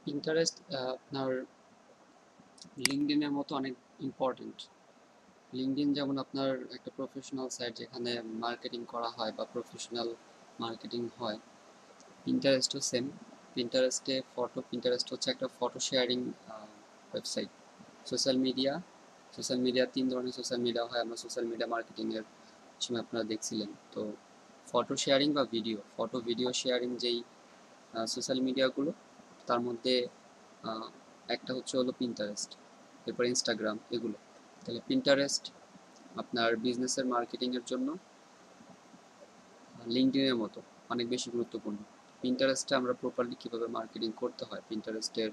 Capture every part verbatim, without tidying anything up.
Pinterest আপনার লিঙ্কডইনের মতো অনেক ইম্পর্টেন্ট। লিঙ্কডইন যেমন আপনার একটা প্রফেশনাল সাইট যেখানে মার্কেটিং করা হয় বা প্রফেশনাল মার্কেটিং হয়, পিন্টারেস্টও সেম। পিন্টারেস্টে ফটো পিন্টারেস্ট হচ্ছে একটা photo sharing website. Social media social media তিন ধরনের সোশ্যাল মিডিয়া হয়, আমরা সোশ্যাল মিডিয়া মার্কেটিংয়ের সময় আপনারা দেখছিলেন। তো ফটো শেয়ারিং বা ভিডিও ফটো ভিডিও শেয়ারিং যেই সোশ্যাল মিডিয়াগুলো, তার মধ্যে আহ, একটা হচ্ছে হলো পিন্টারেস্ট, এরপর ইনস্টাগ্রাম, এগুলো। তাহলে পিন্টারেস্ট আপনার বিজনেসের মার্কেটিংয়ের জন্য লিঙ্কডইনের মতো অনেক বেশি গুরুত্বপূর্ণ। পিন্টারেস্টে আমরা প্রপারলি কীভাবে মার্কেটিং করতে হয়, পিন্টারেস্টের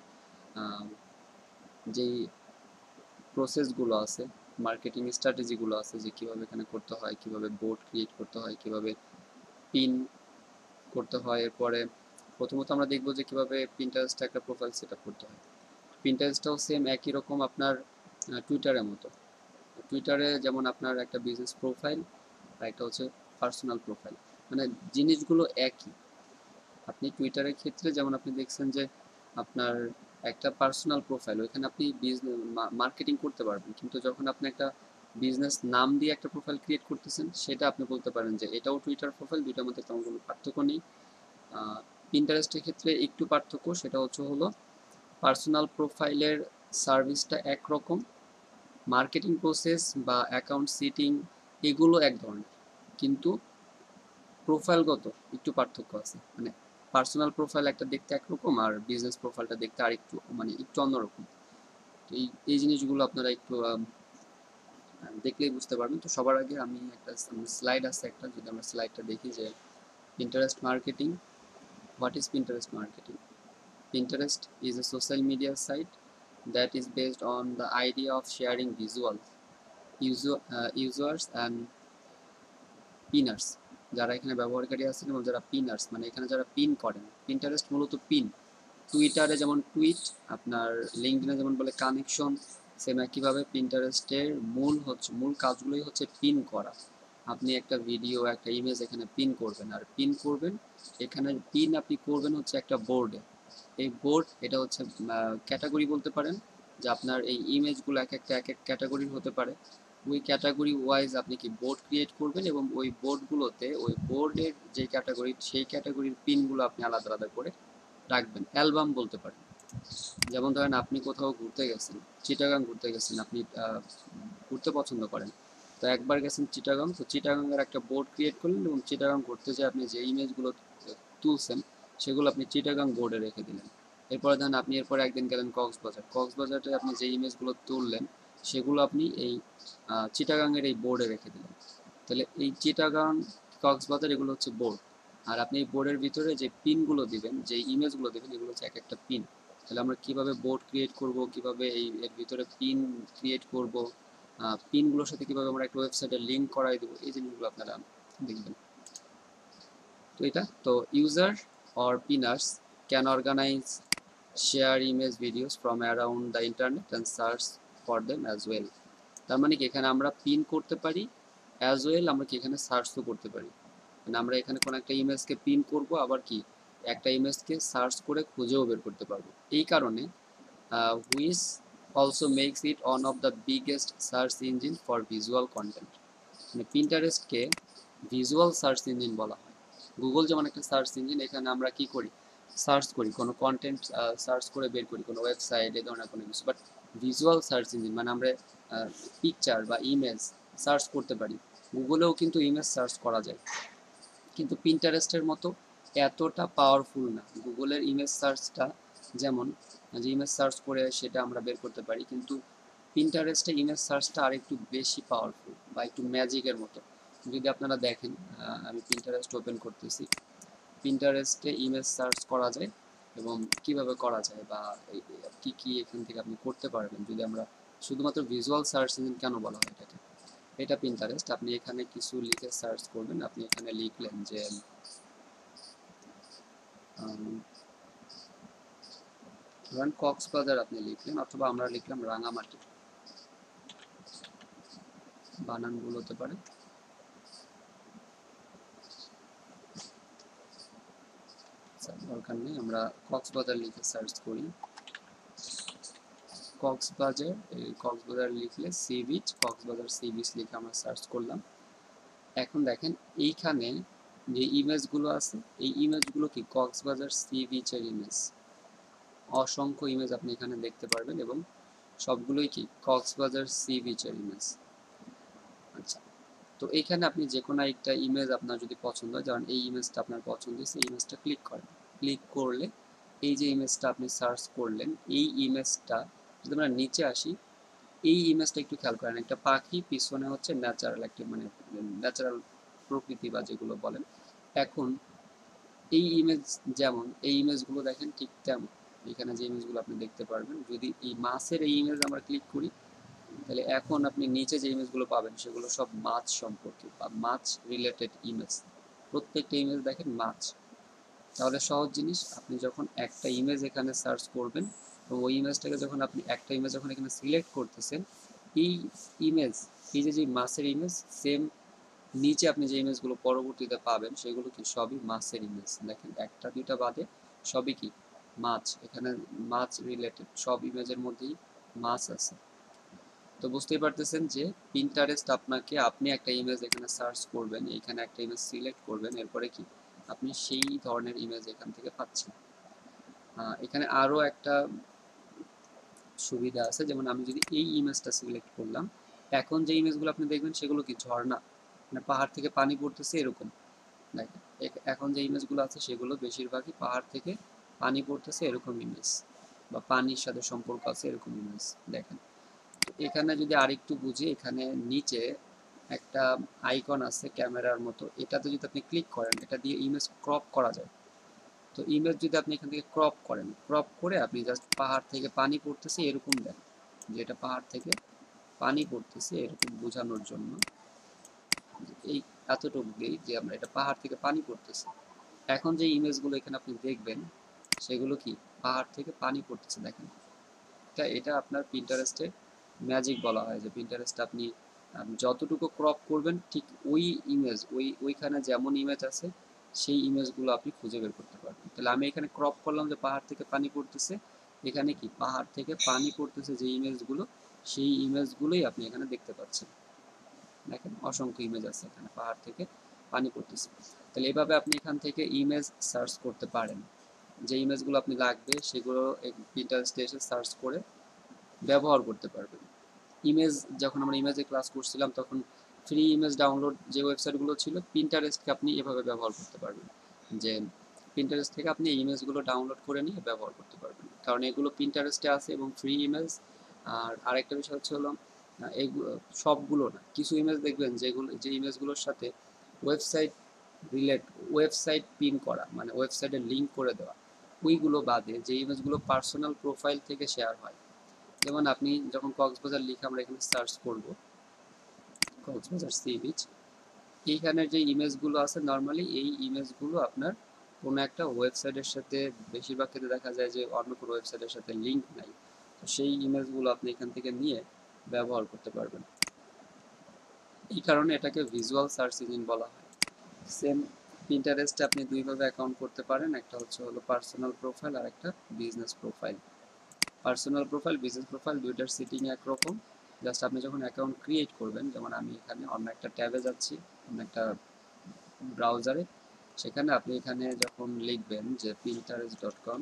যেই প্রসেসগুলো আছে, মার্কেটিং স্ট্র্যাটেজিগুলো আছে, যে কীভাবে এখানে করতে হয়, কীভাবে বোর্ড ক্রিয়েট করতে হয়, কীভাবে পিন করতে হয়। এরপরে প্রথমত আমরা দেখবো যে কীভাবে পিন্টারেস্টে একটা প্রোফাইল সেট আপ করতে হয়। পিন্টারেস্টটাও সেম একই রকম আপনার টুইটারের মতো। টুইটারে যেমন আপনার একটা বিজনেস প্রোফাইল আর একটা হচ্ছে পার্সোনাল প্রোফাইল, মানে জিনিসগুলো একই। আপনি টুইটারের ক্ষেত্রে যেমন আপনি দেখছেন যে আপনার একটা পার্সোনাল প্রোফাইল, ওইখানে আপনি বিজনেস মার্কেটিং করতে পারবেন, কিন্তু যখন আপনি একটা বিজনেস নাম দিয়ে একটা প্রোফাইল ক্রিয়েট করতেছেন, সেটা আপনি বলতে পারেন যে এটাও টুইটার প্রোফাইল, দুইটার মধ্যে তেমন কোনো পার্থক্য নেই। পিন্টারেস্টের ক্ষেত্রে একটু পার্থক্য, সেটা হচ্ছে হলো পার্সোনাল প্রোফাইলের সার্ভিসটা একরকম, মার্কেটিং প্রসেস বা অ্যাকাউন্ট সিটিং এগুলো এক ধরনের, কিন্তু প্রোফাইলগত একটু পার্থক্য আছে। মানে পার্সোনাল প্রোফাইল একটা দেখতে একরকম, আর বিজনেস প্রোফাইলটা দেখতে আর একটু মানে একটু অন্যরকম। তো এই এই জিনিসগুলো আপনারা একটু আম, দেখলেই বুঝতে পারবেন। তো সবার আগে আমি একটা স্লাইড আছে একটা, যদি আমরা স্লাইডটা দেখি যে Pinterest marketing, what is Pinterest marketing? Pinterest is a social media site that is based on the idea of sharing visuals, user, uh, users and pinners, যারা এখানে ব্যবহারকারী আছেন এবং যারা পিনার্স মানে এখানে যারা পিন করেন। পিন্টারেস্ট মূলত পিন। টুইটারে যেমন টুইট, আপনার লিঙ্কডইনে যেমন বলে কানেকশন, সেম একইভাবে পিন্টারেস্টের মূল হচ্ছে মূল কাজগুলোই হচ্ছে পিন করা। আপনি একটা ভিডিও একটা ইমেজ এখানে পিন করবেন, আর পিন করবেন এখানে পিন আপনি করবেন হচ্ছে একটা বোর্ডে। এই বোর্ড এটা হচ্ছে ক্যাটাগরি বলতে পারেন, যে আপনার এই ইমেজগুলো এক একটা এক এক ক্যাটাগরির হতে পারে। ওই ক্যাটাগরি ওয়াইজ আপনি কি বোর্ড ক্রিয়েট করবেন, এবং ওই বোর্ডগুলোতে ওই বোর্ডের যে ক্যাটাগরি, সেই ক্যাটাগরির পিনগুলো আপনি আলাদা আলাদা করে রাখবেন। অ্যালবাম বলতে পারেন। যেমন ধরেন আপনি কোথাও ঘুরতে গেছেন, চিটাগাং ঘুরতে গেছেন, আপনি ঘুরতে পছন্দ করেন, তো একবার গেছেন চিটাগাং, তো চিটাগাংয়ের একটা বোর্ড ক্রিয়েট করলেন, এবং চিটাগাং ঘুরতে যেয়ে আপনি যে ইমেজগুলো তুলছেন সেগুলো আপনি চিটাগাং বোর্ডে রেখে দিলেন। এরপরে ধরেন আপনি এরপরে একদিন গেলেন কক্সবাজার, কক্সবাজারে আপনি যে ইমেজগুলো তুললেন সেগুলো আপনি এই চিটাগাংয়ের এই বোর্ডে রেখে দিলেন। তাহলে এই চিটাগাং, কক্সবাজার এগুলো হচ্ছে বোর্ড, আর আপনি এই বোর্ডের ভিতরে যে পিনগুলো দিবেন, যে ইমেজগুলো দিবেন, এগুলো হচ্ছে এক একটা পিন। তাহলে আমরা কিভাবে বোর্ড ক্রিয়েট করব, কিভাবে এই এর ভিতরে পিন ক্রিয়েট করব, পিনগুলোর সাথে কিভাবে আমরা একটা ওয়েবসাইটে লিঙ্ক করাই দেবো, এই জিনিসগুলো আপনারা দেখবেন। তো এটা তো user or pinners can organise share image videos from around the internet and search for them as well. তার মানে কি এখানে আমরা পিন করতে পারি, অ্যাজ ওয়েল আমরা কি এখানে সার্চও করতে পারি। মানে আমরা এখানে কোনো একটা ইমেজকে পিন করব, আবার কি একটা ইমেজকে সার্চ করে খুঁজেও বের করতে পারবো। এই কারণে which also makes it one of the biggest search engine for visual content. মানে পিন্টারেস্টকে ভিজুয়াল সার্চ ইঞ্জিন বলা হয়। গুগল যেমন একটা সার্চ ইঞ্জিন, এখানে আমরা কি করি, সার্চ করি কোনো কন্টেন্ট, সার্চ করে বের করি কোনো ওয়েবসাইট, এ ধরনের কোনো কিছু। বাট ভিজুয়াল সার্চ ইঞ্জিন মানে আমরা পিকচার বা ইমেজ সার্চ করতে পারি। গুগলেও কিন্তু ইমেজ সার্চ করা যায়, কিন্তু পিন্টারেস্টের মতো এতটা পাওয়ারফুল না। গুগলের ইমেজ সার্চটা যেমন, যে ইমেজ সার্চ করে সেটা আমরা বের করতে পারি, কিন্তু পিন্টারেস্টে ইমেজ সার্চটা আর একটু বেশি পাওয়ারফুল বা একটু ম্যাজিকের মতো। যদি আপনারা দেখেন, আমি পিন্টারেস্ট ওপেন করতেছি, পিন্টারেস্টে ইমেজ সার্চ করা যায়, এবং কিভাবে করা যায় বা কি কি এখান থেকে আপনি করতে পারবেন। যদি আমরা শুধুমাত্র ভিজুয়াল সার্চ ইঞ্জিন কেন বলা হয় এটাকে, এটা পিন্টারেস্ট। আপনি এখানে কিছু লিখে সার্চ করবেন, আপনি এখানে লিখলেন যে ধরেন কক্সবাজার আপনি লিখলেন, অথবা আমরা লিখলাম রাঙামাটি, বানান ভুল হতে পারে। দরকার দরকার নেই, আমরা কক্সবাজার লিখে সার্চ করি। কক্সবাজার, কক্সবাজার লিখলে sea beach, Cox's Bazar sea beach লিখে আমরা সার্চ করলাম। এখন দেখেন এইখানে যে ইমেজগুলো আছে, এই ইমেজগুলো কি কক্সবাজার সি বিচের ইমেজ। অসংখ্য ইমেজ আপনি এখানে দেখতে পারবেন এবং সবগুলোই কি কক্সবাজার সি বিচের ইমেজ। আচ্ছা, তো এইখানে আপনি যে কোনো একটা ইমেজ আপনার যদি পছন্দ হয়, যেমন এই ইমেজটা আপনার পছন্দ হয়েছে, এই ইমেজটা ক্লিক করেন। ক্লিক করলে এই যে ইমেজটা আপনি সার্চ করলেন, এই ইমেজটা যদি আমরা নিচে আসি, এই ইমেজটা একটু খেয়াল করেন, একটা পাখি, পিছনে হচ্ছে ন্যাচারাল একটি মানে ন্যাচারাল প্রকৃতি বা যেগুলো বলেন। এখন এই ইমেজ যেমন, এই ইমেজগুলো দেখেন ঠিক তেমন, এখানে যে ইমেজগুলো আপনি দেখতে পারবেন, যদি এই মাছের এই ইমেজ আমরা ক্লিক করি, তাহলে এখন আপনি নিচে যে ইমেজগুলো পাবেন সেগুলো সব মাছ সম্পর্কে বা মাছ রিলেটেড ইমেজ। প্রত্যেকটা ইমেজ দেখেন মাছ। তাহলে সহজ জিনিস, আপনি যখন একটা ইমেজ এখানে সার্চ করবেন এবং ওই ইমেজটাকে যখন আপনি একটা ইমেজ যখন এখানে সিলেক্ট করতেছেন, এই ইমেজ, এই যে যে মাছের ইমেজ, সেম নিচে আপনি যে ইমেজগুলো পরবর্তীতে পাবেন সেগুলো কি সবই মাছের ইমেজ। দেখেন একটা দুইটা বাদে সবই কি মাছ, এখানে মাছ রিলেটেড সব ইমেজের মধ্যেই মাছ আছে। তো বুঝতেই পারতেছেন যে পিন্টারেস্ট আপনাকে, আপনি একটা ইমেজ এখানে সার্চ করবেন, এখানে একটা ইমেজ সিলেক্ট করবেন, এরপরে কি আপনি সেই ধরনের ইমেজ এখান থেকে পাচ্ছেন। এখানে আরও একটা সুবিধা আছে, যেমন আমি যদি এই ইমেজটা সিলেক্ট করলাম, এখন যে ইমেজগুলো আপনি দেখবেন সেগুলো কি ঝর্ণা, মানে পাহাড় থেকে পানি পড়তেছে এরকম। দেখেন এখন যে ইমেজগুলো আছে সেগুলো বেশিরভাগই পাহাড় থেকে পানি পড়তেছে এরকম ইমেজ, বা পানির সাথে সম্পর্ক আছে এরকম ইমেজ। দেখেন এখানে যদি আরেকটু বুঝি, এখানে নিচে একটা আইকন আছে ক্যামেরার মতো, এটাতে যদি আপনি ক্লিক করেন, এটা দিয়ে ইমেজ ক্রপ করা যায়। তো ইমেজ যদি আপনি এখান থেকে ক্রপ করেন, ক্রপ করে আপনি জাস্ট পাহাড় থেকে পানি পড়তেছে এরকম দেন, যেটা পাহাড় থেকে পানি পড়তেছে এরকম বোঝানোর জন্য এই এতটুকু দিই যে আমরা এটা পাহাড় থেকে পানি পড়তেছে। এখন যে ইমেজগুলো এখানে আপনি দেখবেন সেগুলো কি পাহাড় থেকে পানি পড়তেছে। দেখেন এটা এটা আপনার পিন্টারেস্টে ম্যাজিক বলা হয়, যে পিন্টারেস্ট আপনি যতটুকু ক্রপ করবেন ঠিক ওই ইমেজ, ওই ওইখানে যেমন ইমেজ আছে সেই ইমেজগুলো আপনি খুঁজে বের করতে পারবেন। তাহলে আমি এখানে ক্রপ করলাম যে পাহাড় থেকে পানি পড়তেছে, এখানে কি পাহাড় থেকে পানি পড়তেছে যে ইমেজগুলো, সেই ইমেজগুলোই আপনি এখানে দেখতে পাচ্ছেন। দেখেন অসংখ্য ইমেজ আছে এখানে পাহাড় থেকে পানি পড়তেছে। তাহলে এইভাবে আপনি এখান থেকে ইমেজ সার্চ করতে পারেন, যে ইমেজগুলো আপনি লাগবে সেগুলো পিন্টারেস্টে এসে সার্চ করে ব্যবহার করতে পারবেন। ইমেজ যখন আমরা ইমেজে ক্লাস করছিলাম তখন ফ্রি ইমেজ ডাউনলোড যে ওয়েবসাইটগুলো ছিল, পিন্টারেস্টকে আপনি এভাবে ব্যবহার করতে পারবেন, যে পিন্টারেস্ট থেকে আপনি ইমেজগুলো ডাউনলোড করে নিয়ে ব্যবহার করতে পারবেন, কারণ এগুলো পিন্টারেস্টে আছে এবং ফ্রি ইমেজ। আর আরেকটা বিষয় হচ্ছে হলো এইগুলো সবগুলো না, কিছু ইমেজ দেখবেন যেগুলো, যে ইমেজগুলোর সাথে ওয়েবসাইট রিলেট, ওয়েবসাইট পিন করা মানে ওয়েবসাইটের লিঙ্ক করে দেওয়া, ওইগুলো বাদে যে ইমেজগুলো পার্সোনাল প্রোফাইল থেকে শেয়ার হয়, যেমন আপনি যখন কক্সবাজার লিখে আমরা এখানে সার্চ করব কক্সবাজার সি বিচ, এইখানের যে ইমেজগুলো আছে নর্মালি এই ইমেজগুলো আপনার কোনো একটা ওয়েবসাইটের সাথে, বেশিরভাগ ক্ষেত্রে দেখা যায় যে অন্য কোনো ওয়েবসাইটের সাথে লিঙ্ক নাই, তো সেই ইমেজগুলো আপনি এখান থেকে নিয়ে ব্যবহার করতে পারবেন। এই কারণে এটাকে ভিজুয়াল সার্চ ইঞ্জিন বলা হয়। সেম পিন্টারেস্টে আপনি দুইভাবে অ্যাকাউন্ট করতে পারেন, একটা হচ্ছে হলো পার্সোনাল প্রোফাইল আর একটা business profile. Personal profile, business profile দুইটার সেটিং একরকম। জাস্ট আপনি যখন অ্যাকাউন্ট ক্রিয়েট করবেন, যেমন আমি এখানে অন্য একটা ট্যাবে যাচ্ছি, অন্য একটা ব্রাউজারে, সেখানে আপনি এখানে যখন লিখবেন যে Pinterest dot com,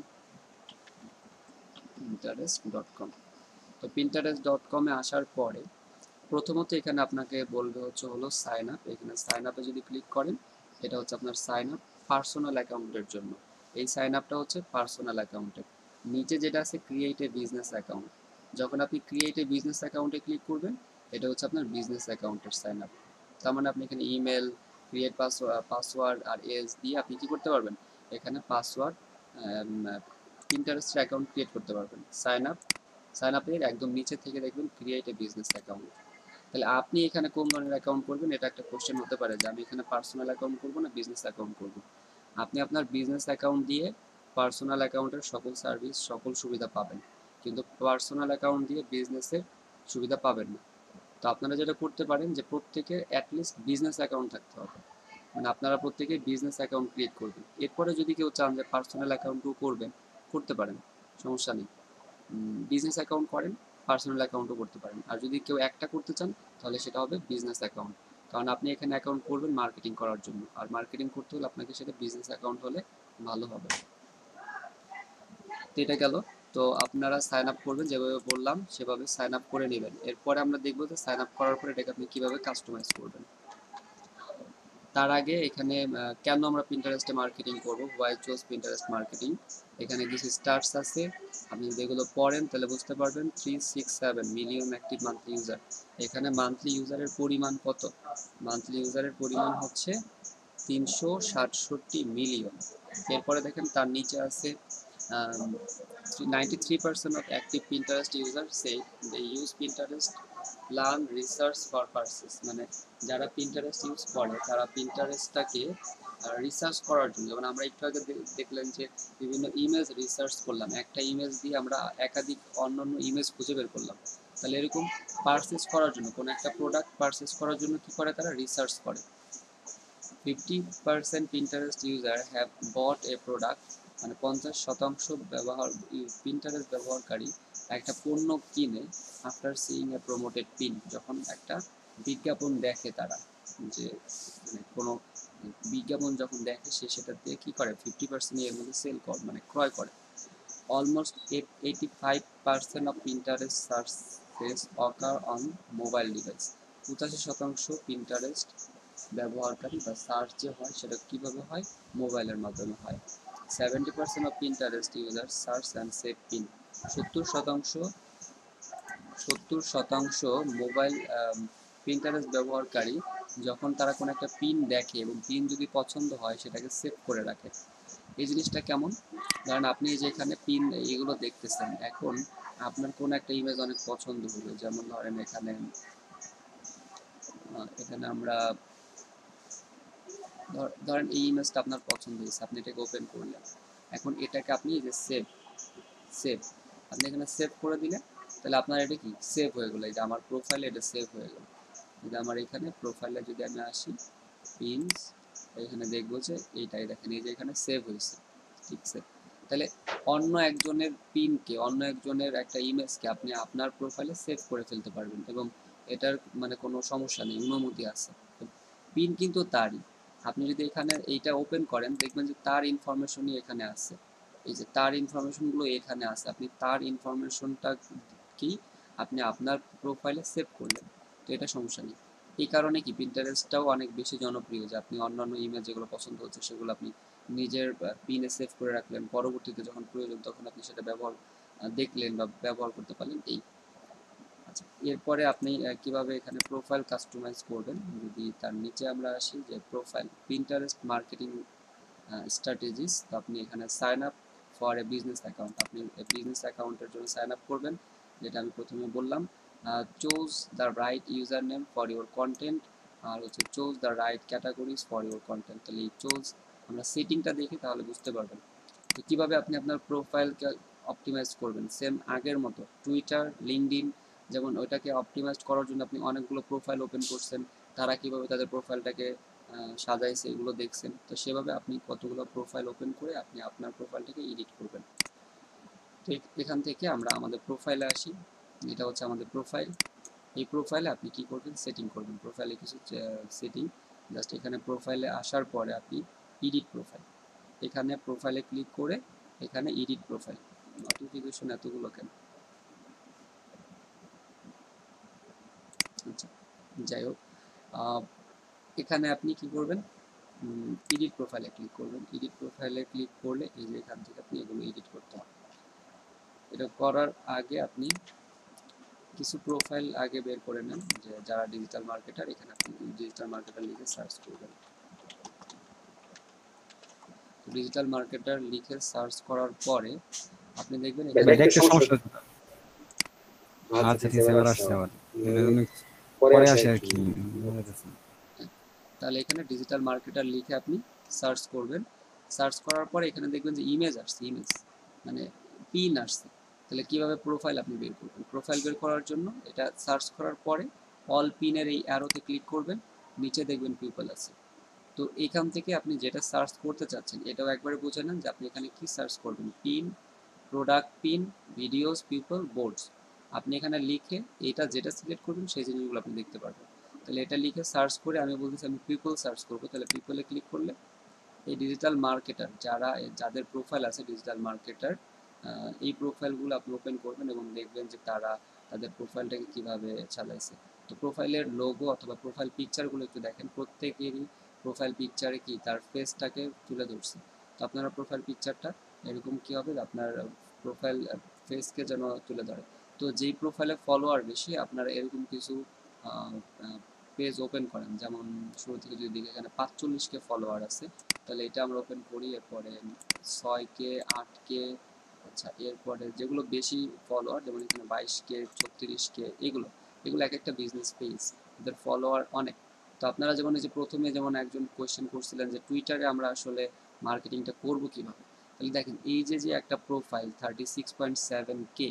Pinterest dot com, তো পিন্টারেস্ট ডট কমে আসার পরে প্রথমত এখানে আপনাকে বলবে হচ্ছে হলো সাইন আপ। এখানে সাইন আপে যদি ক্লিক করেন, এটা হচ্ছে আপনার সাইন আপ পার্সোনাল অ্যাকাউন্টের জন্য। এই সাইন আপটা হচ্ছে পার্সোনাল অ্যাকাউন্টের। নিচে যেটা আছে ক্রিয়েট এ বিজনেস অ্যাকাউন্ট, যখন আপনি ক্রিয়েট এ বিজনেস অ্যাকাউন্টে ক্লিক করবেন, এটা হচ্ছে আপনার বিজনেস অ্যাকাউন্টের সাইন আপ। তার মানে আপনি এখানে ইমেল, ক্রিয়েট পাসওয়ার্ড পাসওয়ার্ড আর এজ দিয়ে আপনি কি করতে পারবেন, এখানে পাসওয়ার্ড পিন্টারেস্ট অ্যাকাউন্ট ক্রিয়েট করতে পারবেন। সাইন আপ, সাইন আপের একদম নিচে থেকে দেখবেন ক্রিয়েট এ বিজনেস অ্যাকাউন্ট। তাহলে আপনি এখানে কোন ধরনের অ্যাকাউন্ট করবেন, এটা একটা কোশ্চেন হতে পারে যে আমি এখানে পার্সোনাল অ্যাকাউন্ট করব না বিজনেস অ্যাকাউন্ট করব। আপনি আপনার বিজনেস অ্যাকাউন্ট দিয়ে পার্সোনাল অ্যাকাউন্টের সকল সার্ভিস, সকল সুবিধা পাবেন, কিন্তু পার্সোনাল অ্যাকাউন্ট দিয়ে বিজনেসের সুবিধা পাবেন না। তো আপনারা যেটা করতে পারেন যে প্রত্যেকের অ্যাটলিস্ট বিজনেস অ্যাকাউন্ট থাকতে হবে। মানে আপনারা প্রত্যেকেই বিজনেস অ্যাকাউন্ট ক্রিয়েট করবেন। এরপরে যদি কেউ চান যে পার্সোনাল অ্যাকাউন্টও করবেন, করতে পারেন, সমস্যা নেই। বিজনেস অ্যাকাউন্ট করেন, পার্সোনাল অ্যাকাউন্টও করতে পারেন। আর যদি কেউ একটা করতে চান তাহলে সেটা হবে বিজনেস অ্যাকাউন্ট, কারণ আপনি এখানে অ্যাকাউন্ট করবেন মার্কেটিং করার জন্য, আর মার্কেটিং করতে হলে আপনাকে সেটা বিজনেস অ্যাকাউন্ট হলে ভালো হবে। তো এটা গেল। তো আপনারা সাইন আপ করবেন, যেভাবে বললাম সেভাবে সাইন আপ করে নেবেন। এরপরে আমরা দেখবো যে সাইন আপ করার পরে এটাকে আপনি কীভাবে কাস্টমাইজ করবেন। তার আগে এখানে কেন আমরা পিন্টারেস্টে মার্কেটিং করব, হোয়াই চুজ পিন্টারেস্ট মার্কেটিং, এখানে কিছু স্টার্টস আছে, আপনি যদি এগুলো পড়েন তাহলে বুঝতে পারবেন। Three six seven million active monthly user, এখানে মান্থলি ইউজারের পরিমাণ কত? মান্থলি ইউজারের পরিমাণ হচ্ছে তিনশো সাতষট্টি মিলিয়ন। এরপরে দেখেন তার নিচে আছে ninety three percent of active Pinterest user say they use Pinterest learn research for purchases, মানে যারা পিন্টারেস্ট ইউজ করে তারা পিন্টারেস্টটাকে রিসার্চ করার জন্য, যেমন আমরা একটু আগে দেখলেন যে বিভিন্ন ইমেজ রিসার্চ করলাম, একটা ইমেজ দিয়ে আমরা একাধিক অন্যান্য ইমেজ খুঁজে বের করলাম। তাহলে এরকম পারচেস করার জন্য, কোনো একটা প্রোডাক্ট পারচেস করার জন্য কি করে, তারা রিসার্চ করে। Fifty percent Pinterest user have bought a product, মানে পঞ্চাশ শতাংশ ব্যবহার পিন্টারেস্ট ব্যবহারকারী একটা পণ্য কিনে after seeing a promoted pin, যখন একটা বিজ্ঞাপন দেখে তারা, যে মানে কোনো বিজ্ঞাপন যখন দেখে সে সেটা দিয়ে কী করে, ফিফটি পার্সেন্ট এর মধ্যে সেল করে, মানে ক্রয় করে। Almost eighty five percent of Pinterest searches occur on mobile device, পঁচাশি শতাংশ পিন্টারেস্ট ব্যবহারকারী বা সার্চ যে হয় সেটা কীভাবে হয়, মোবাইলের মাধ্যমে হয়। Seventy percent of Pinterest user search and save pin, সত্তর শতাংশ সত্তর শতাংশ মোবাইল পিন্টারেস্ট ব্যবহারকারী যখন তারা কোনো একটা পিন দেখে এবং পিন যদি পছন্দ হয় সেটাকে সেভ করে রাখে। এই জিনিসটা কেমন, ধরেন আপনি যে এখানে পিন এগুলো দেখতেছেন, এখন আপনার কোনো একটা ইমেজ অনেক পছন্দ হলো, যেমন ধরেন এখানে এখানে আমরা ধরেন এই ইমেজটা আপনার পছন্দ হয়েছে, আপনি এটাকে ওপেন করলেন, এখন এটাকে আপনি যে সেভ সেভ আপনি এখানে সেভ করে দিলেন, তাহলে আপনার এটা কি সেভ হয়ে গেলো, এই যে আমার প্রোফাইলে এটা সেভ হয়ে গেল। যদি আমার এখানে প্রোফাইলে যদি আমি আসি পিনস, এখানে দেখবো যে এইটাই দেখেন, এই যে এখানে সেভ হয়েছে, ঠিক আছে। তাহলে অন্য একজনের পিনকে, অন্য একজনের একটা ইমেজকে আপনি আপনার প্রোফাইলে সেভ করে ফেলতে পারবেন, এবং এটার মানে কোনো সমস্যা নেই, অনুমতি আছে। পিন কিন্তু তারই, আপনি যদি এখানে এইটা ওপেন করেন দেখবেন যে তার ইনফরমেশনই এখানে আছে, এই যে তার ইনফরমেশনগুলো এখানে আছে, আপনি তার ইনফরমেশনটা কি আপনি আপনার প্রোফাইলে সেভ করলেন, তো এটা সমস্যা নেই। এই কারণে কি পিন্টারেস্টটাও অনেক বেশি জনপ্রিয়, যে আপনি অন্যান্য ইমেজ যেগুলো পছন্দ হচ্ছে সেগুলো আপনি নিজের পিনে সেভ করে রাখলেন, পরবর্তীতে যখন প্রয়োজন তখন আপনি সেটা ব্যবহার দেখলেন বা ব্যবহার করতে পারলেন। এই আচ্ছা, এরপরে আপনি কিভাবে এখানে প্রোফাইল কাস্টমাইজ করবেন, যদি তার নিচে আমরা আসি যে প্রোফাইল পিন্টারেস্ট মার্কেটিং স্ট্র্যাটেজিস, তো আপনি এখানে sign up for a business account, আপনি বিজনেস অ্যাকাউন্টের জন্য সাইন আপ করবেন, যেটা আমি প্রথমে বললাম। Choose the right user name for your content, আর হচ্ছে choose the right categories for your content. তাহলে এই চুজ আমরা সেটিংটা দেখি তাহলে বুঝতে পারবেন তো কীভাবে আপনি আপনার প্রোফাইলকে অপটিমাইজ করবেন। সেম আগের মতো টুইটার, লিঙ্কডইন, যেমন ওইটাকে অপটিমাইজ করার জন্য আপনি অনেকগুলো প্রোফাইল ওপেন করছেন, তারা কীভাবে তাদের প্রোফাইলটাকে সাজাইছে এগুলো দেখছেন, তো সেভাবে আপনি কতগুলো প্রোফাইল ওপেন করে আপনি আপনার প্রোফাইলটাকে এডিট করবেন। তো এখান থেকে আমরা আমাদের প্রোফাইলে আসি, এটা হচ্ছে আমাদের প্রোফাইল। এই প্রোফাইলে আপনি কি করবেন, সেটিং করবেন, প্রোফাইলে কিছু সেটিং, জাস্ট এখানে প্রোফাইলে আসার পরে আপনি এডিট প্রোফাইল, এখানে প্রোফাইলে ক্লিক করে এখানে এডিট প্রোফাইল। নোটিফিকেশন এতগুলো কেন, আচ্ছা যাই হোক, এখানে আপনি কি করবেন, এডিট প্রোফাইলে ক্লিক করবেন। এডিট প্রোফাইলে ক্লিক করলে এই যে এখান থেকে আপনি এগুলো এডিট করতে হবে। এটা করার আগে আপনি কিছু প্রোফাইল আগে বের করে নেন, যে যারা ডিজিটাল মার্কেটার, এখানে আপনি ডিজিটাল মার্কেটার লিখে সার্চ করবেন। ডিজিটাল মার্কেটার লিখে সার্চ করার পরে আপনি দেখবেন এখানে একটা সমস্যা, আচ্ছা ঠিক আছে, এবার আসছে আবার পরে আসে আর কি। তাহলে এখানে ডিজিটাল মার্কেটার লিখে আপনি সার্চ করবেন। সার্চ করার পরে এখানে দেখবেন যে ইমেজ আসছে, ইমেজ মানে পিন আসছে। তাহলে কিভাবে প্রোফাইল আপনি বের করবেন, প্রোফাইল বের করার জন্য এটা সার্চ করার পরে অল পিনের এই অ্যারোতে ক্লিক করবেন, নিচে দেখবেন পিপল আছে, তো এখান থেকে আপনি যেটা সার্চ করতে চাচ্ছেন এটাও একবারে বুঝে নেন যে আপনি এখানে কি সার্চ করবেন। Pin, product pin, videos, people, boards. আপনি এখানে লিখে এটা যেটা সিলেক্ট করবেন সেই জিনিসগুলো আপনি দেখতে পারবেন। তাহলে এটা লিখে সার্চ করে আমি বলতেছি আমি পিপল সার্চ করবো, তাহলে পিপলে ক্লিক করলে এই ডিজিটাল মার্কেটার যারা যাদের প্রোফাইল আছে ডিজিটাল মার্কেটার, এই প্রোফাইলগুলো আপনি ওপেন করবেন এবং দেখবেন যে তারা তাদের প্রোফাইলটাকে কিভাবে চালাইছে। তো প্রোফাইলের লোগো অথবা প্রোফাইল পিকচারগুলো একটু দেখেন, প্রত্যেকেরই প্রোফাইল পিকচারে কি তার ফেসটাকে তুলে ধরছে। তো আপনারা প্রোফাইল পিকচারটা এরকম কি হবে আপনার প্রোফাইল ফেসকে যেন তুলে ধরে। তো যেই প্রোফাইলে ফলোয়ার বেশি আপনারা এরকম কিছু পেজ ওপেন করেন, যেমন শুরু থেকে যদি দেখি এখানে পাঁচচল্লিশ কে ফলোয়ার আছে, তাহলে এটা আমরা ওপেন করি। এরপরে ছয় কে, আট কে, আচ্ছা এরপরে যেগুলো বেশি ফলোয়ার যেমন এখানে বাইশ কে, ছত্রিশ কে, এগুলো এগুলো এক একটা বিজনেস পেজ, এদের ফলোয়ার অনেক। তো আপনারা যেমন এই যে প্রথমে যেমন একজন কোয়েশ্চেন করছিলেন যে টুইটারে আমরা আসলে মার্কেটিংটা করব কিভাবে, তাহলে দেখেন এই যে যে একটা profile thirty six point seven K,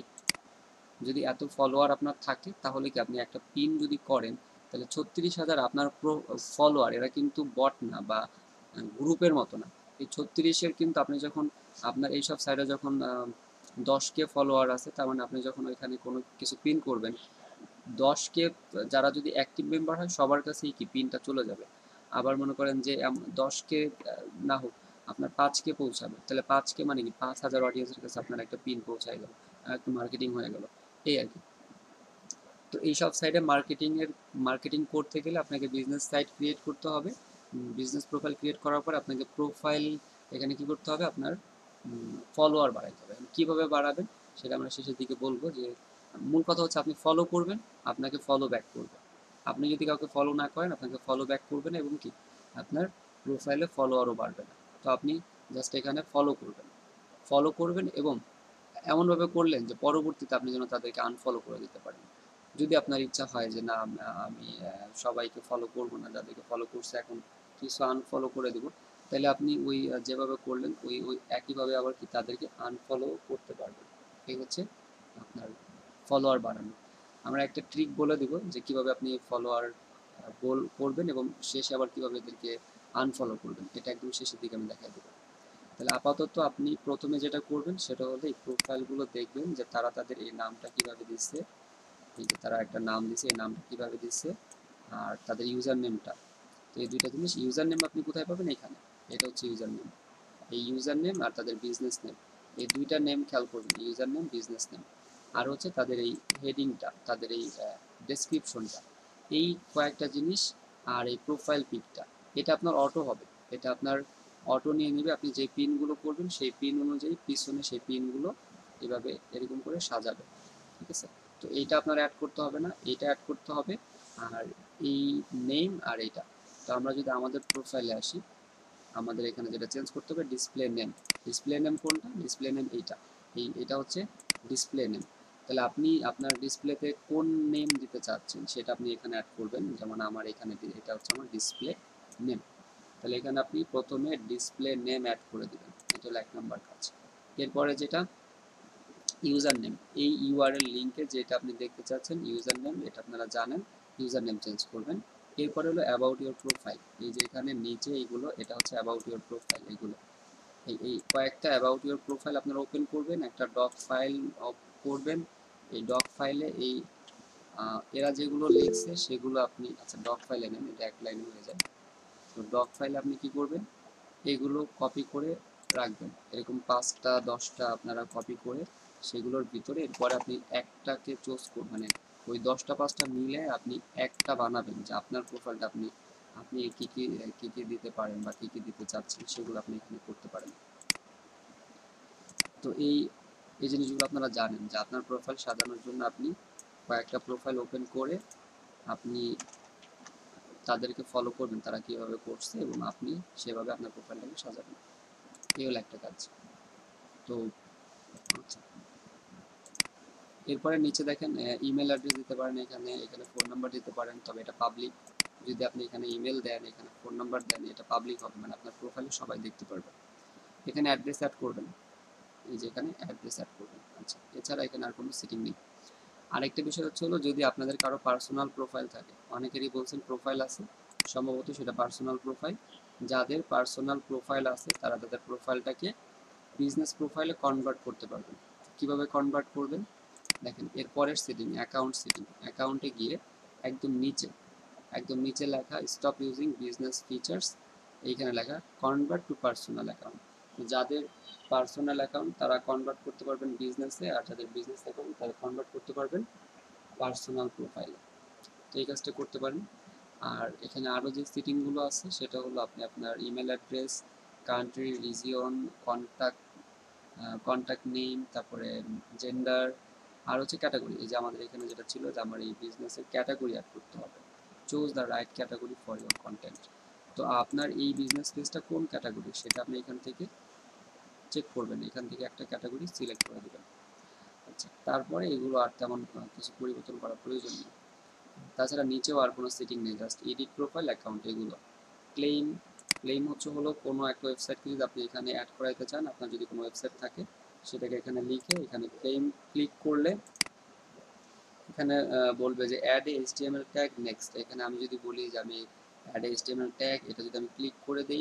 যদি এত ফলোয়ার আপনার থাকে তাহলে কি আপনি একটা পিন যদি করেন তাহলে ছত্রিশ হাজার আপনার প্রো ফলোয়ার, এরা কিন্তু বট না বা গ্রুপের মতো না। এই ছত্রিশের কিন্তু আপনি যখন আপনার এইসব সাইডে যখন দশ কে ফলোয়ার আছে, তার মানে আপনি যখন ওইখানে কোনো কিছু পিন করবেন, দশ কে যারা যদি অ্যাক্টিভ মেম্বার হয় সবার কাছেই কি পিনটা চলে যাবে। আবার মনে করেন যে দশ কে না হোক আপনার পাঁচ কে পৌঁছাবে, তাহলে পাঁচ কে মানে কি পাঁচ হাজার অডিয়েন্সের কাছে আপনার একটা পিন পৌঁছায় গেল, একটু মার্কেটিং হয়ে গেল, এই আর কি। তো এইসব সাইডে মার্কেটিং এর মার্কেটিং করতে গেলে আপনাকে বিজনেস সাইট ক্রিয়েট করতে হবে। বিজনেস প্রোফাইল ক্রিয়েট করার পর আপনাকে প্রোফাইল এখানে কি করতে হবে আপনার ফলোয়ার বাড়াইতে হবে। কিভাবে বাড়াবেন সেটা আমরা শেষের দিকে বলবো। যে মূল কথা হচ্ছে আপনি ফলো করবেন, আপনাকে ফলো ব্যাক করবে। আপনি যদি কাউকে ফলো না করেন আপনাকে ফলো ব্যাক করবে না, এবং কি আপনার প্রোফাইলে ফলোয়ারও বাড়বে না। তো আপনি জাস্ট এখানে ফলো করবেন, ফলো করবেন এবং এমনভাবে করলেন যে পরবর্তীতে আপনি যেন তাদেরকে আনফলো করে দিতে পারেন। যদি আপনার ইচ্ছা হয় যে না আমি সবাইকে ফলো করব না, যাদেরকে ফলো করছে এখন কিছু আনফলো করে দেব, তাহলে আপনি ওই যেভাবে করলেন ওই ওই একইভাবে আবার কি তাদেরকে আনফলো করতে পারবেন। এই হচ্ছে আপনার ফলোয়ার বাড়ানো। আমরা একটা ট্রিক বলে দেব যে কিভাবে আপনি ফলোয়ার বল করবেন এবং শেষে আবার কিভাবে এদেরকে আনফলো করবেন, এটা একদম শেষের দিকে আমি দেখাই দেবো। তাহলে আপাতত আপনি প্রথমে যেটা করবেন সেটা হলো এই প্রোফাইলগুলো দেখবেন যে তারা তাদের এই নামটা কিভাবে দিচ্ছে, এই যে তারা একটা নাম দিচ্ছে, এই নামটা কিভাবে দিচ্ছে, আর তাদের ইউজার নেমটা। তো এই দুইটা জিনিস, ইউজার নেম আপনি কোথায় পাবেন এখানে, এটা হচ্ছে ইউজার নেম। এই ইউজার নেম আর তাদের বিজনেস নেম, এই দুইটা নেম খেয়াল করবেন, ইউজার নেম, বিজনেস নেম। আর হচ্ছে তাদের এই হেডিংটা, তাদের এই ডেসক্রিপশনটা, এই কয়েকটা জিনিস। আর এই প্রোফাইল পিকটা, এটা আপনার অটো হবে, এটা আপনার অটো নিয়ে নেবে। আপনি যে পিনগুলো করবেন সেই পিন অনুযায়ী পিছনে সেই পিনগুলো এভাবে এরকম করে সাজাবে, ঠিক আছে। তো এইটা আপনার অ্যাড করতে হবে না, এইটা অ্যাড করতে হবে। আর এই নেম আর এইটা, তো আমরা যদি আমাদের প্রোফাইলে আসি, আমাদের এখানে যেটা চেঞ্জ করতে হবে ডিসপ্লে নেম। ডিসপ্লে নেম কোনটা, ডিসপ্লে নেম এইটা, এই এটা হচ্ছে ডিসপ্লে নেম। তাহলে আপনি আপনার ডিসপ্লেতে কোন নেম দিতে চাচ্ছেন সেটা আপনি এখানে অ্যাড করবেন। যেমন আমার এখানে এটা হচ্ছে আমার ডিসপ্লে নেম, তাহলে এখানে আপনি প্রথমে ডিসপ্লে নেম অ্যাড করে দেবেন, এটা হলো এক নম্বর কাজ। এরপরে যেটা ইউজার নেম, এই ইউআরএল লিঙ্কে যেটা আপনি দেখতে চাচ্ছেন ইউজার নেম, এটা আপনারা জানেন, ইউজার নেম চেঞ্জ করবেন। এরপরে হলো অ্যাবাউট ইউর প্রোফাইল, এই যে এখানে নিচে এইগুলো এটা হচ্ছে অ্যাবাউট ইউর প্রোফাইল, এইগুলো এই এই কয়েকটা অ্যাবাউট ইউর প্রোফাইল আপনারা ওপেন করবেন, একটা ডক ফাইল করবেন। এই ডক ফাইলে এই এরা যেগুলো লিখছে সেগুলো আপনি, আচ্ছা ডক ফাইলে নেন, এটা এক লাইনে হয়ে যায়। তো ডক ফাইলে আপনি কি করবেন, এগুলো কপি করে রাখবেন, এরকম পাঁচটা দশটা আপনারা কপি করে সেগুলোর ভিতরে এরপরে আপনি একটাকে চুজ করবেন, মানে ওই দশটা পাঁচটা মিলে আপনি একটা বানাবেন যে আপনার প্রোফাইলটা আপনি আপনি কী কী কী কী দিতে পারেন বা কী কী দিতে চাচ্ছেন সেগুলো আপনি এখানে করতে পারেন। তো এই এই জিনিসগুলো আপনারা জানেন যে আপনার প্রোফাইল সাজানোর জন্য আপনি কয়েকটা প্রোফাইল ওপেন করে আপনি তাদেরকে ফলো করবেন তারা কীভাবে করছে এবং আপনি সেভাবে আপনার প্রোফাইলটাকে সাজাবেন, এই হলো একটা কাজ। তো আচ্ছা, এরপরে নিচে দেখেন ইমেল অ্যাড্রেস দিতে পারেন, এখানে এখানে ফোন নাম্বার দিতে পারেন, তবে এটা পাবলিক। যদি আপনি এখানে ইমেল দেন, এখানে ফোন নাম্বার দেন, এটা পাবলিক হবে, মানে আপনার প্রোফাইলে সবাই দেখতে পারবে। এখানে অ্যাড্রেস অ্যাড করবেন, এই যে এখানে অ্যাড্রেস অ্যাড করবেন। আচ্ছা, এছাড়া এখানে আর কোনো সেটিং নেই। আরেকটা বিষয় হচ্ছে হলো যদি আপনাদের কারো পার্সোনাল প্রোফাইল থাকে, অনেকেরই বলছেন প্রোফাইল আছে, সম্ভবত সেটা পার্সোনাল প্রোফাইল, যাদের পার্সোনাল প্রোফাইল আছে তারা তাদের প্রোফাইলটাকে বিজনেস প্রোফাইলে কনভার্ট করতে পারবেন। কিভাবে কনভার্ট করবেন দেখেন, এর পরের সেটিং অ্যাকাউন্ট সেটিং, অ্যাকাউন্টে গিয়ে একদম নিচে একদম নিচে লেখা স্টপ ইউজিং বিজনেস ফিচার্স, এইখানে লেখা কনভার্ট টু পার্সোনাল অ্যাকাউন্ট। যাদের পার্সোনাল অ্যাকাউন্ট তারা কনভার্ট করতে পারবেন বিজনেসে, আর যাদের বিজনেস অ্যাকাউন্ট তারা কনভার্ট করতে পারবেন পার্সোনাল প্রোফাইলে। তো এই কাজটা করতে পারেন। আর এখানে আরও যে সেটিংগুলো আছে সেটা হলো আপনি আপনার email address, country, region, contact contact name, তারপরে জেন্ডার, আর হচ্ছে ক্যাটাগরি। এই যে আমাদের এখানে যেটা ছিল যে আমার এই বিজনেসের ক্যাটাগরি অ্যাড করতে হবে, choose the right category for your content. তো আপনার এই বিজনেস পেজটা কোন ক্যাটাগরি সেটা আপনি এখান থেকে চেক করবেন, এখান থেকে একটা ক্যাটাগরি সিলেক্ট করে দেবেন। আচ্ছা, তারপরে এগুলো আর তেমন কিছু পরিবর্তন করার প্রয়োজন নেই। তাছাড়া নিচেও আর কোনো সেটিং নেই, জাস্ট এডিট প্রোফাইল, অ্যাকাউন্ট, এগুলো। ক্লেম, ক্লেম হচ্ছে হলো কোনো একটা ওয়েবসাইটকে যদি আপনি এখানে অ্যাড করাইতে চান, আপনার যদি কোনো ওয়েবসাইট থাকে সেটাকে এখানে লিখে এখানে ক্লেম ক্লিক করলে এখানে বলবে যে add a HTML tag next. এখানে আমি যদি বলি যে আমি অ্যাড এ এইচটিএমএল ট্যাগ, এটা যদি আমি ক্লিক করে দিই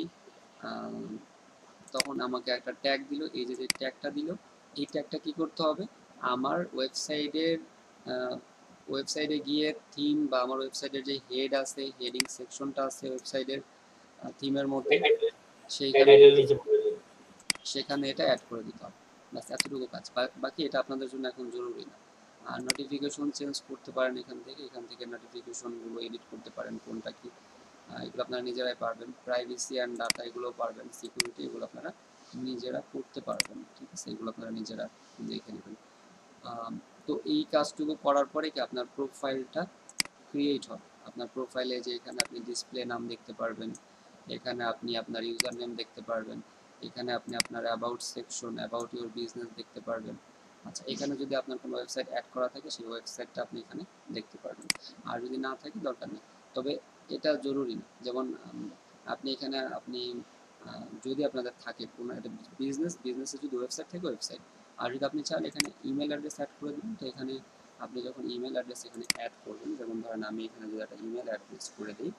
তখন আমাকে একটা ট্যাগ দিল। এই যে যে ট্যাগটা দিল, এই ট্যাগটা কি করতে হবে, আমার ওয়েবসাইটের ওয়েবসাইটে গিয়ে থিম বা আমার ওয়েবসাইটের যে হেড আছে, হেডিং সেকশনটা আছে ওয়েবসাইটের থিমের মধ্যে, সেইখানে সেখানে এটা অ্যাড করে দিতে হবে। ব্যাস এতটুকু কাজ, বাকি এটা আপনাদের জন্য এখন জরুরি না। আর নোটিফিকেশন চেঞ্জ করতে পারেন এখান থেকে, এখান থেকে নোটিফিকেশনগুলো এডিট করতে পারেন কোনটা কি, এগুলো আপনারা নিজেরাই পারবেন। প্রাইভেসি অ্যান্ড ডাটা এগুলো পারবেন, সিকিউরিটি এগুলো আপনারা নিজেরা করতে পারবেন, ঠিক আছে, এগুলো আপনারা নিজেরা দেখে নেবেন। তো এই কাজটুকু করার পরে কি আপনার প্রোফাইলটা ক্রিয়েট হবে। আপনার প্রোফাইলে যে এখানে আপনি ডিসপ্লে নাম দেখতে পারবেন, এখানে আপনি আপনার ইউজার নেম দেখতে পারবেন, এখানে আপনি আপনার about section, about your business দেখতে পারবেন। আচ্ছা, এখানে যদি আপনার কোনো ওয়েবসাইট অ্যাড করা থাকে সেই ওয়েবসাইটটা আপনি এখানে দেখতে পারবেন, আর যদি না থাকে দরকার নেই। তবে এটা জরুরি না, যেমন আপনি এখানে আপনি যদি আপনাদের থাকে কোনো একটা বিজনেস, বিজনেসে যদি ওয়েবসাইট থাকে ওয়েবসাইট, আর যদি আপনি চান এখানে ইমেল অ্যাড্রেস অ্যাড করে দেবেন, তো এখানে আপনি যখন ইমেল অ্যাড্রেস এখানে অ্যাড করবেন, যেমন ধরেন আমি এখানে যদি একটা ইমেল অ্যাড্রেস করে দিই,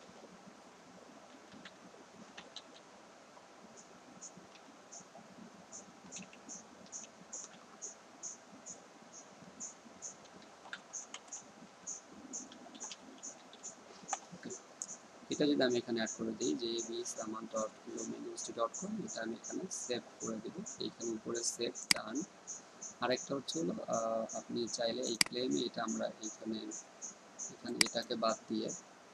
এটা যদি আমি এখানে অ্যাড করে দিই যে বি সামান ডট ইউনিভার্সিটি ডট কম, এটা আমি এখানে সেভ করে দেব, এইখানে উপরে সেভ ডান। আরেকটা হচ্ছে হলো আপনি চাইলে এই ক্লেমে এটা আমরা এখানে এখানে এটাকে বাদ দিয়ে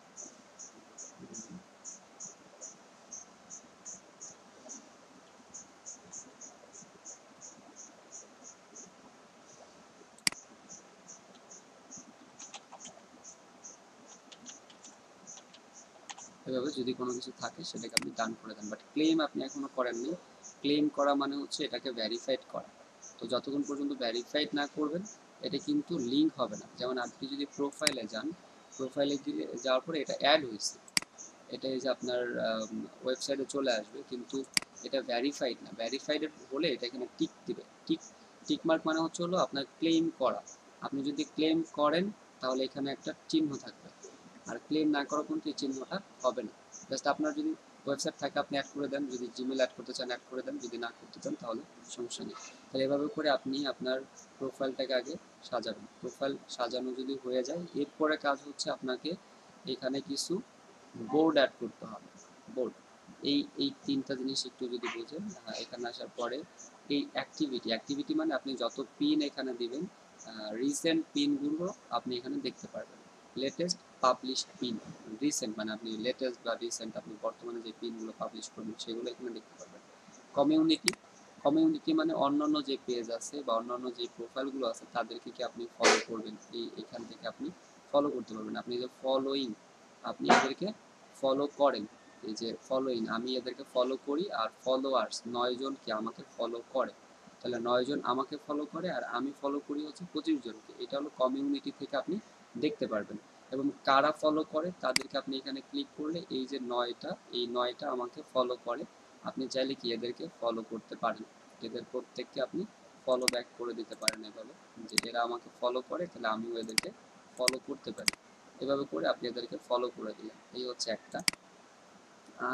এভাবে যদি কোনো কিছু থাকে সেটাকে আপনি ডান করে দেন। বাট ক্লেম আপনি এখনো করেননি। ক্লেম করা মানে হচ্ছে এটাকে ভেরিফাইড করা। তো যতক্ষণ পর্যন্ত ভেরিফাইড না করবেন এটা কিন্তু লিঙ্ক হবে না। যেমন আপনি যদি প্রোফাইলে যান, প্রোফাইলে গিয়ে যাওয়ার পরে এটা অ্যাড হয়েছে, এটা এই যে আপনার ওয়েবসাইটে চলে আসবে, কিন্তু এটা ভেরিফাইড না। ভেরিফাইড হলে এটা এখানে টিক দিবে। টিক টিক মার্ক মানে হচ্ছে হলো আপনার ক্লেম করা। আপনি যদি ক্লেম করেন তাহলে এখানে একটা চিহ্ন থাকবে, আর ক্লেম না করা পর্যন্ত এই চিহ্নটা হবে না। জাস্ট আপনার যদি ওয়েবসাইট থাকে আপনি অ্যাড করে দেন, যদি জিমেল অ্যাড করতে চান অ্যাড করে দেন, যদি না করতে চান তাহলে সমস্যা নেই। তাহলে এভাবে করে আপনি আপনার প্রোফাইলটাকে আগে সাজাবেন। প্রোফাইল সাজানো যদি হয়ে যায়, এরপরে কাজ হচ্ছে আপনাকে এখানে কিছু বোর্ড অ্যাড করতে হবে। বোর্ড, এই এই তিনটা জিনিস একটু যদি বোঝেন, এখানে আসার পরে এই অ্যাক্টিভিটি, অ্যাক্টিভিটি মানে আপনি যত পিন এখানে দিবেন, রিসেন্ট পিনগুলো আপনি এখানে দেখতে পারবেন। লেটেস্ট পাবলিশ পিন, রিসেন্ট মানে আপনি লেটেস্ট বা রিসেন্ট আপনি বর্তমানে যে পিনগুলো পাবলিশ করবেন সেগুলো এখানে দেখতে পারবেন। কমিউনিটি, কমিউনিটি মানে অন্যান্য যে পেজ আছে বা অন্যান্য যে প্রোফাইলগুলো আছে তাদেরকে কি আপনি ফলো করবেন, এই এখান থেকে আপনি ফলো করতে পারবেন। আপনি যে ফলোইং, আপনি এদেরকে ফলো করেন, এই যে ফলোইং, আমি এদেরকে ফলো করি, আর ফলোয়ার্স নয় জন কি আমাকে ফলো করে, তাহলে নয় জন আমাকে ফলো করে আর আমি ফলো করি হচ্ছে পঁচিশ জনকে। এটা হলো কমিউনিটি থেকে আপনি দেখতে পারবেন। এবং কারা ফলো করে তাদেরকে আপনি এখানে ক্লিক করলে এই যে নয়টা, এই নয়টা আমাকে ফলো করে, আপনি চাইলে কি এদেরকে ফলো করতে পারেন, এদের প্রত্যেককে আপনি ফলো ব্যাক করে দিতে পারেন এভাবে, যে এরা আমাকে ফলো করে তাহলে আমিও এদেরকে ফলো করতে পারি। এভাবে করে আপনি এদেরকে ফলো করে দিলেন, এই হচ্ছে একটা। আর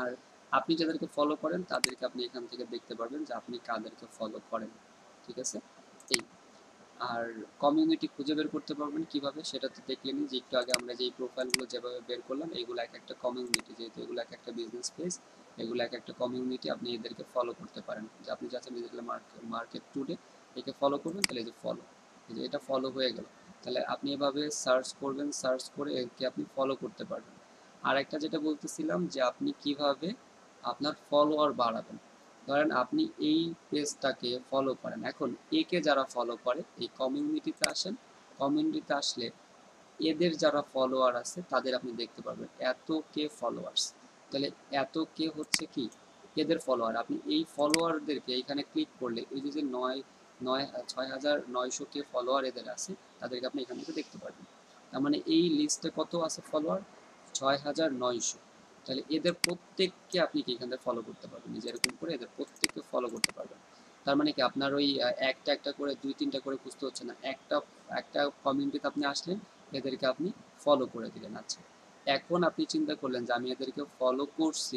আপনি যাদেরকে ফলো করেন তাদেরকে আপনি এখান থেকে দেখতে পারবেন যে আপনি কাদেরকে ফলো করেন, ঠিক আছে। এই আর কমিউনিটি খুঁজে বের করতে পারবেন কিভাবে, সেটা তো দেখলেনই যে একটু আগে আমরা যেই প্রোফাইলগুলো যেভাবে বের করলাম, এগুলো এক একটা কমিউনিটি, যেহেতু এগুলো এক একটা বিজনেস পেজ, এগুলো এক একটা কমিউনিটি, আপনি এদেরকে ফলো করতে পারেন। যে আপনি যাচ্ছেন ডিজিটাল মার্কেট টুডে, একে ফলো করবেন, তাহলে এই যে ফলো, এই যে এটা ফলো হয়ে গেল। তাহলে আপনি এভাবে সার্চ করবেন, সার্চ করে একে আপনি ফলো করতে পারবেন। আর একটা যেটা বলতেছিলাম যে আপনি কিভাবে আপনার ফলোয়ার বাড়াবেন। ধরেন আপনি এই পেজটাকে ফলো করেন, এখন একে যারা ফলো করে এই কমিউনিটিতে আসেন, কমিউনিটিতে আসলে এদের যারা ফলোয়ার আছে তাদের আপনি দেখতে পারবেন এত কে ফলোয়ার্স। তাহলে এত কে হচ্ছে কি এদের ফলোয়ার, আপনি এই ফলোয়ারদেরকে এখানে ক্লিক করলে ওই যে যে নয় নয় ছয় হাজার নয়শো কে ফলোয়ার এদের আছে, তাদেরকে আপনি এখান থেকে দেখতে পারবেন। তার মানে এই লিস্টে কত আছে ফলোয়ার, ছয় হাজার নয়শো। তাহলে এদের প্রত্যেককে আপনি কি এখান থেকে ফলো করতে পারবেন, যে এরকম করে এদের প্রত্যেককে ফলো করতে পারবেন। তার মানে কি আপনার ওই একটা একটা করে দুই তিনটা করে খুঁজতে হচ্ছে না, একটা একটা কমিউনিটিতে আপনি আসলেন, এদেরকে আপনি ফলো করে দিলেন। আচ্ছা, এখন আপনি চিন্তা করলেন যে আমি এদেরকে ফলো করছি,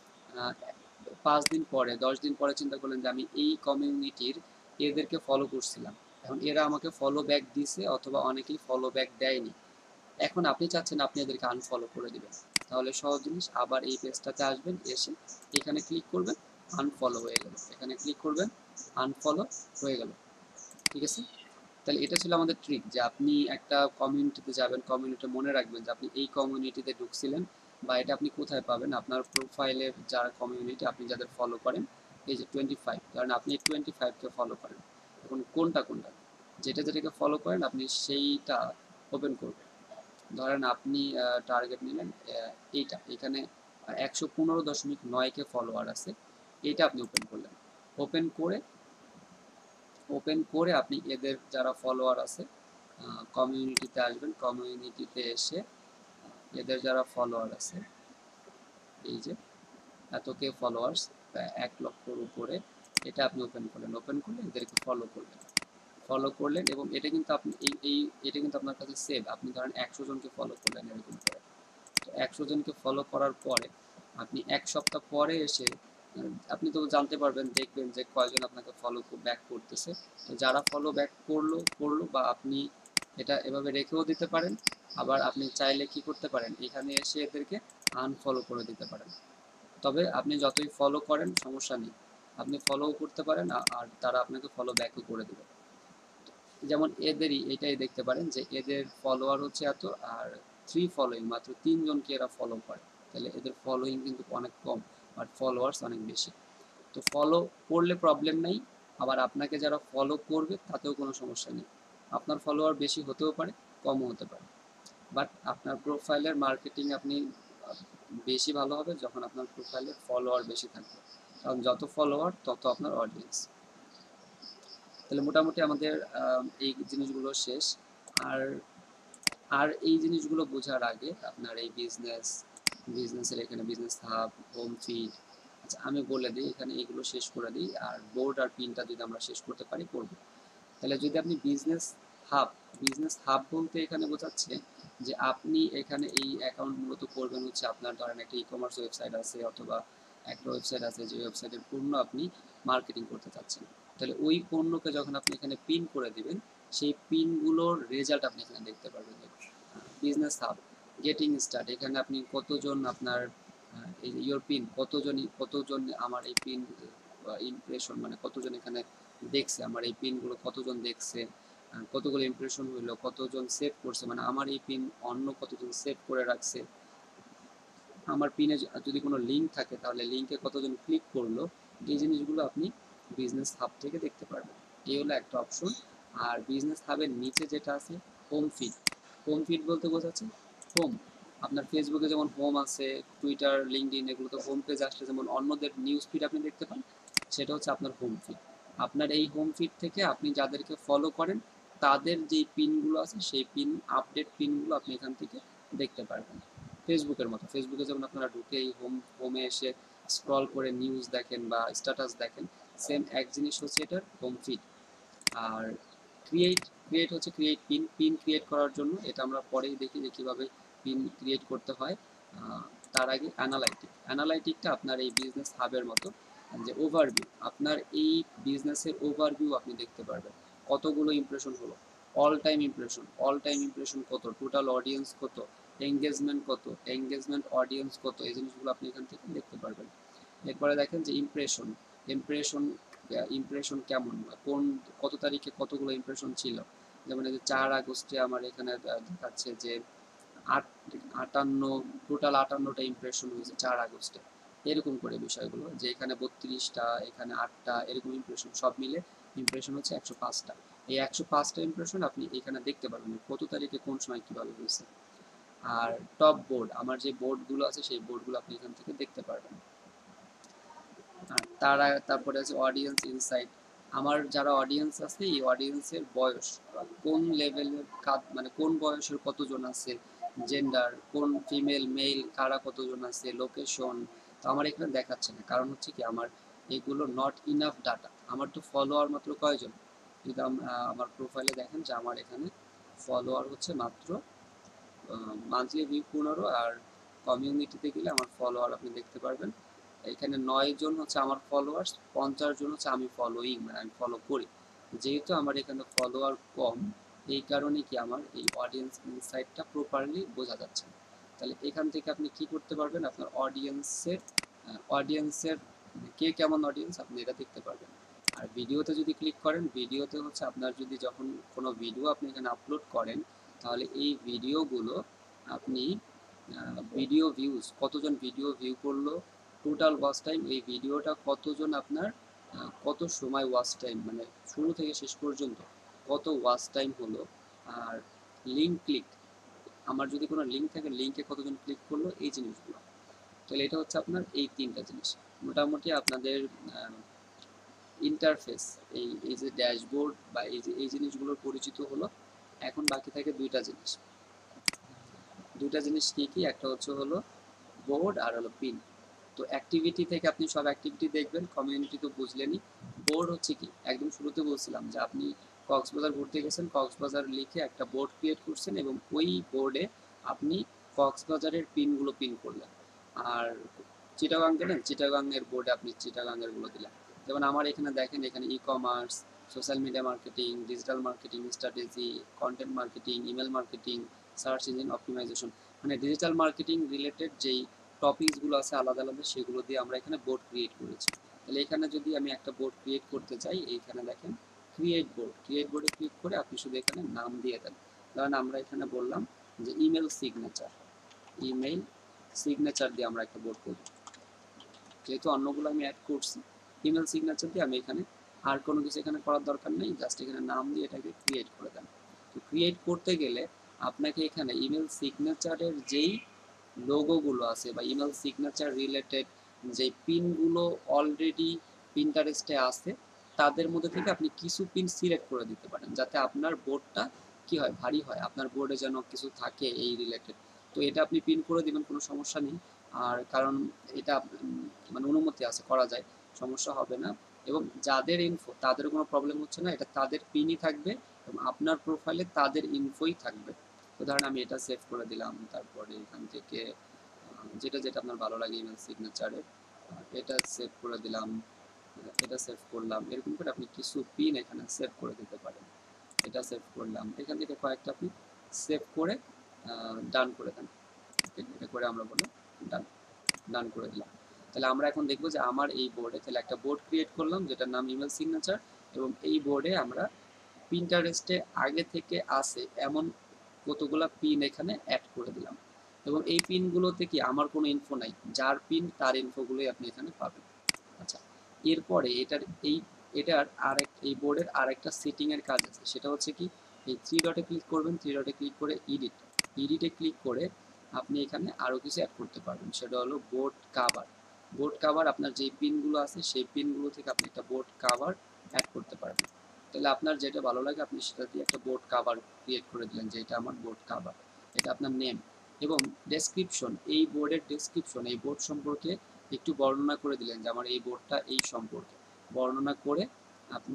পাঁচ দিন পরে দশ দিন পরে চিন্তা করলেন যে আমি এই কমিউনিটির এদেরকে ফলো করছিলাম, এখন এরা আমাকে ফলো ব্যাক দিছে অথবা অনেকেই ফলো ব্যাক দেয়নি, এখন আপনি চাচ্ছেন আপনি এদেরকে আনফলো করে দিবেন। তাহলে সহজ জিনিস, আবার এই পেজটাতে আসবেন, এসে এখানে ক্লিক করবেন, আনফলো হয়ে গেল, এখানে ক্লিক করবেন, আনফলো হয়ে গেল, ঠিক আছে। তাহলে এটা ছিল আমাদের ট্রিক, যে আপনি একটা কমিউনিটিতে যাবেন, কমিউনিটি মনে রাখবেন যে আপনি এই কমিউনিটিতে ঢুকছিলেন, বা এটা আপনি কোথায় পাবেন, আপনার প্রোফাইলের যারা কমিউনিটি আপনি যাদের ফলো করেন, এই যে টোয়েন্টি ফাইভ, কারণ আপনি টোয়েন্টি ফাইভকে ফলো করেন, এখন কোনটা কোনটা যেটা যেটাকে ফলো করেন আপনি সেইটা ওপেন করবেন। ধরেন আপনি টার্গেট নিলেন এইটা, এখানে একশো পনেরো দশমিক নয়কে ফলোয়ার আছে, এইটা আপনি ওপেন করলেন, ওপেন করে ওপেন করে আপনি এদের যারা ফলোয়ার আছে কমিউনিটিতে আসবেন, কমিউনিটিতে এসে এদের যারা ফলোয়ার আছে, এই যে এত কে ফলোয়ার্স, এক লক্ষর উপরে, এটা আপনি ওপেন করলেন, ওপেন করলে এদেরকে ফলো করলেন, ফলো করলেন এবং এটা কিন্তু আপনি এই এই এটা কিন্তু আপনার কাছে সেভ, আপনি ধরেন একশো জনকে ফলো করলেন এরকম করে, তো একশো জনকে ফলো করার পরে আপনি এক সপ্তাহ পরে এসে আপনি তো জানতে পারবেন, দেখবেন যে কয়জন আপনাকে ফলো ব্যাক করতেছে। তো যারা ফলো ব্যাক করলো করলো বা আপনি এটা এভাবে রেখেও দিতে পারেন, আবার আপনি চাইলে কি করতে পারেন, এখানে এসে এদেরকে আনফলো করে দিতে পারেন। তবে আপনি যতই ফলো করেন সমস্যা নেই, আপনি ফলোও করতে পারেন আর তারা আপনাকে ফলো ব্যাকও করে দেবে। যেমন এদেরই এটাই দেখতে পারেন যে এদের ফলোয়ার হচ্ছে এত, আর থ্রি ফলোয়িং, মাত্র তিনজনকে এরা ফলো করে, তাহলে এদের ফলোয়িং কিন্তু অনেক কম, বাট ফলোয়ার্স অনেক বেশি। তো ফলো করলে প্রবলেম নেই, আবার আপনাকে যারা ফলো করবে তাতেও কোনো সমস্যা নেই, আপনার ফলোয়ার বেশি হতেও পারে, কমও হতে পারে, বাট আপনার প্রোফাইলের মার্কেটিং আপনি বেশি ভালো হবে যখন আপনার প্রোফাইলের ফলোয়ার বেশি থাকবে, কারণ যত ফলোয়ার তত আপনার অডিয়েন্স। তাহলে মোটামুটি আমাদের এই জিনিসগুলো শেষ। আর আর এই জিনিসগুলো বোঝার আগে আপনার এই বিজনেস বিজনেসের এখানে বিজনেস হাব, হোম ফিড, আচ্ছা আমি বলে দিই এখানে এইগুলো শেষ করে দিই, আর বোর্ড আর পিনটা যদি আমরা শেষ করতে পারি করবো। তাহলে যদি আপনি বিজনেস হাব, বিজনেস হাব বলতে এখানে বোঝাচ্ছে যে আপনি এখানে এই অ্যাকাউন্ট মূলত করবেন হচ্ছে আপনার ধরেন একটা ই কমার্স ওয়েবসাইট আছে অথবা একটা ওয়েবসাইট আছে যে ওয়েবসাইটের পণ্য আপনি মার্কেটিং করতে চাচ্ছেন, তাহলে ওই পণ্যকে যখন আপনি এখানে পিন করে দিবেন, সেই পিনগুলোর রেজাল্ট আপনি এখানে দেখতে পারবেন। বিজনেস হাব, গেটিং স্টার্ট, এখানে আপনি কতজন আপনার এই ইয়োর পিন, কতজন কতজন আমার এই পিন ইমপ্রেশন, মানে কতজন এখানে দেখছে আমার এই পিনগুলো, কতজন দেখছে, কতগুলো ইমপ্রেশন হইলো, কতজন সেভ করছে, মানে আমার এই পিন অন্য কতজন সেভ করে রাখছে, আমার পিনে যদি কোনো লিঙ্ক থাকে তাহলে লিঙ্কে কতজন ক্লিক করলো, এই জিনিসগুলো আপনি বিজনেস হাব থেকে দেখতে পারবেন। এই হলো একটা অপশন। আর বিজনেস হাবের নিচে যেটা আছে হোম ফিড, হোম ফিড বলতে বোঝাচ্ছে হোম, আপনার ফেসবুকে যেমন হোম আছে, টুইটার, লিঙ্কডইন, এগুলোতে হোম পেজ আসলে যেমন অন্যদের নিউজ ফিড আপনি দেখতে পান, সেটা হচ্ছে আপনার হোম ফিড। আপনার এই হোম ফিড থেকে আপনি যাদেরকে ফলো করেন তাদের যেই পিনগুলো আছে সেই পিন, আপডেট পিনগুলো আপনি এখান থেকে দেখতে পারবেন। ফেসবুকের মতো, ফেসবুকে যেমন আপনারা ঢুকে এই হোম হোমে এসে স্ক্রল করে নিউজ দেখেন বা স্ট্যাটাস দেখেন, সেম এক জিনিস হচ্ছে এটার হোম ফিড। আর ক্রিয়েট, ক্রিয়েট হচ্ছে ক্রিয়েট পিন, পিন ক্রিয়েট করার জন্য এটা আমরা পরেই দেখি যে কীভাবে পিন ক্রিয়েট করতে হয়, তার আগে অ্যানালাইটিক, অ্যানালাইটিকটা আপনার এই বিজনেস হাবের মতো, যে ওভারভিউ, আপনার এই বিজনেসের ওভারভিউ আপনি দেখতে পারবেন। কতগুলো ইমপ্রেশন হলো, all time impression, all time impression কত, টোটাল অডিয়েন্স কত, এঙ্গেজমেন্ট কত, এঙ্গেজমেন্ট অডিয়েন্স কত, এই জিনিসগুলো আপনি এখান থেকে দেখতে পারবেন। এরপরে দেখেন যে ইমপ্রেশন, ইমপ্রেশন ইমপ্রেশন কেমন, কোন কত তারিখে কতগুলো ইমপ্রেশন ছিল। যেমন এই যে চার আগস্টে আমার এখানে দেখাচ্ছে যে আট আটান্ন টোটাল আটান্নটা ইমপ্রেশন হয়েছে চার আগস্টে। এরকম করে বিষয়গুলো, যে এখানে বত্রিশটা, এখানে আটটা, এরকম ইমপ্রেশন সব মিলে ইমপ্রেশন হচ্ছে একশো পাঁচটা। এই একশো পাঁচটা ইমপ্রেশন আপনি এখানে দেখতে পারবেন কত তারিখে কোন সময় কীভাবে হয়েছে। আর টপ বোর্ড, আমার যে বোর্ডগুলো আছে সেই বোর্ডগুলো আপনি এখান থেকে দেখতে পারবেন। আর তারা তারপরে আছে অডিয়েন্স ইনসাইট, আমার যারা অডিয়েন্স আছে এই অডিয়েন্সের বয়স, কোন লেভেলের মানে কোন বয়সের কতজন আছে, জেন্ডার, কোন ফিমেল মেল কারা কতজন আছে, লোকেশন। তো আমার এখানে দেখাচ্ছে না, কারণ হচ্ছে কি আমার এগুলো নট ইনাফ ডাটা। আমার তো ফলোয়ার মাত্র কয়জন, যদি আমার প্রোফাইলে দেখেন যে আমার এখানে ফলোয়ার হচ্ছে মাত্র মান্থলি ভিউ পনেরো, আর কমিউনিটিতে গেলে আমার ফলোয়ার আপনি দেখতে পারবেন এখানে নয় জন হচ্ছে আমার ফলোয়ার্স, পঞ্চাশ জন হচ্ছে আমি ফলোইং, মানে আমি ফলো করি। যেহেতু আমার এখানে ফলোয়ার কম, এই কারণে কি আমার এই অডিয়েন্স ইনসাইটটা প্রপারলি বোঝা যাচ্ছে। তাহলে এখান থেকে আপনি কি করতে পারবেন, আপনার অডিয়েন্সের অডিয়েন্সের কে কেমন অডিয়েন্স আপনি এটা দেখতে পারবেন। আর ভিডিওতে যদি ক্লিক করেন, ভিডিওতে হচ্ছে আপনার যদি যখন কোনো ভিডিও আপনি এখানে আপলোড করেন, তাহলে এই ভিডিওগুলো আপনি ভিডিও ভিউজ, কতজন ভিডিও ভিউ করলো, টোটাল ওয়াচ টাইম, এই ভিডিওটা কতজন আপনার কত সময় ওয়াচ টাইম, মানে শুরু থেকে শেষ পর্যন্ত কত ওয়াচ টাইম হলো। আর লিঙ্ক ক্লিক, আমার যদি কোনো লিঙ্ক থাকে লিঙ্কে কতজন ক্লিক করলো, এই জিনিসগুলো। তাহলে এটা হচ্ছে আপনার এই তিনটা জিনিস মোটামুটি আপনাদের ইন্টারফেস, এই এই যে ড্যাশবোর্ড বা এই যে এই জিনিসগুলোর পরিচিত হলো। এখন বাকি থাকে দুইটা জিনিস, দুইটা জিনিস কি কি, একটা হচ্ছে হলো বোর্ড আর হলো পিন। তো অ্যাক্টিভিটি থেকে আপনি সব অ্যাক্টিভিটি দেখবেন, কমিউনিটি তো বুঝলেনই। বোর্ড হচ্ছে কি, একদম শুরুতে বলছিলাম যে আপনি কক্সবাজার ঘুরতে গেছেন, কক্সবাজার লিখে একটা বোর্ড ক্রিয়েট করছেন এবং ওই বোর্ডে আপনি কক্সবাজারের পিনগুলো পিন করলেন। আর চিটাগাং গেলেন, চিটাগাংয়ের বোর্ডে আপনি চিটাগাংয়ের গুলো দিলেন। যেমন আমার এখানে দেখেন, এখানে e commerce, social media marketing, digital marketing strategy, content marketing, email marketing, search engine optimisation, মানে ডিজিটাল মার্কেটিং রিলেটেড যেই টপিকসগুলো আছে আলাদা আলাদা, সেগুলো দিয়ে আমরা এখানে বোর্ড ক্রিয়েট করেছি। তাহলে এখানে যদি আমি একটা বোর্ড ক্রিয়েট করতে চাই, এইখানে দেখেন ক্রিয়েট বোর্ড, ক্রিয়েট বোর্ডে ক্লিক করে আপনি শুধু এখানে নাম দিয়ে দেন। ধরেন আমরা এখানে বললাম যে ইমেল সিগনেচার, ইমেইল সিগনেচার দিয়ে আমরা একটা বোর্ড করব। যেহেতু অন্যগুলো আমি অ্যাড করছি, ইমেল সিগনেচার দিয়ে আমি এখানে আর কোনো কিছু এখানে করার দরকার নেই, জাস্ট এখানে নাম দিয়ে এটাকে ক্রিয়েট করে দেন। তো ক্রিয়েট করতে গেলে আপনাকে এখানে ইমেল সিগনেচারের যেই লোগোগুলো আছে বা ইমেল সিগনেচার রিলেটেড যে পিনগুলো অলরেডি পিন্টারেস্টে আছে, তাদের মধ্যে থেকে আপনি কিছু পিন সিলেক্ট করে দিতে পারেন, যাতে আপনার বোর্ডটা কি হয়, ভারী হয়, আপনার বোর্ডে যেন কিছু থাকে এই রিলেটেড। তো এটা আপনি পিন করে দিবেন, কোনো সমস্যা নেই। আর কারণ এটা মানে অনুমতি আছে, করা যায়, সমস্যা হবে না। এবং যাদের ইনফো তাদের কোনো প্রবলেম হচ্ছে না, এটা তাদের পিনই থাকবে এবং আপনার প্রোফাইলে তাদের ইনফোই থাকবে। তো ধরেন আমি এটা সেভ করে দিলাম, তারপরে এখান থেকে যেটা যেটা আপনার ভালো লাগে ইমেল সিগনেচারে এটা সেভ করে দিলাম, এটা সেভ করলাম। এরকম করে আপনি কিছু পিন এখানে সেভ করে দিতে পারেন। এটা সেভ করলাম, এখান থেকে কয়েকটা আপনি সেভ করে ডান করে দেন। এটা করে আমরা বলি ডান, ডান করে দিলাম। তাহলে আমরা এখন দেখবো যে আমার এই বোর্ডে, তাহলে একটা বোর্ড ক্রিয়েট করলাম যেটার নাম ইমেল সিগনেচার, এবং এই বোর্ডে আমরা পিন্টারেস্টে আগে থেকে আসে এমন কতগুলা পিন এখানে অ্যাড করে দিলাম। এবং এই পিনগুলোতে কি আমার কোনো ইনফো নাই, যার পিন তার ইনফোগুলোই আপনি এখানে পাবেন। আচ্ছা, এরপরে এটার এই এটার আরেক এই বোর্ডের আরেকটা সেটিংয়ের কাজ আছে, সেটা হচ্ছে কি, এই থ্রি ডটে ক্লিক করবেন, থ্রি ডটে ক্লিক করে এডিট, এডিটে ক্লিক করে আপনি এখানে আরও কিছু অ্যাড করতে পারবেন। সেটা হলো বোর্ড কাভার। বোর্ড কাভার, আপনার যেই পিনগুলো আছে সেই পিনগুলো থেকে আপনি একটা বোর্ড কাভার অ্যাড করতে পারবেন। তাহলে আপনার যেটা ভালো লাগে আপনি সেটা দিয়ে একটা বোর্ড কাভার ক্রিয়েট করে দিলেন, যে এটা আমার বোর্ড কাভার, এটা আপনার নেম। এবং ডেসক্রিপশন, এই বোর্ডের ডেসক্রিপশন, এই বোর্ড সম্পর্কে একটু বর্ণনা করে দিলেন যে আমার এই বোর্ডটা এই সম্পর্কে বর্ণনা করে আপনি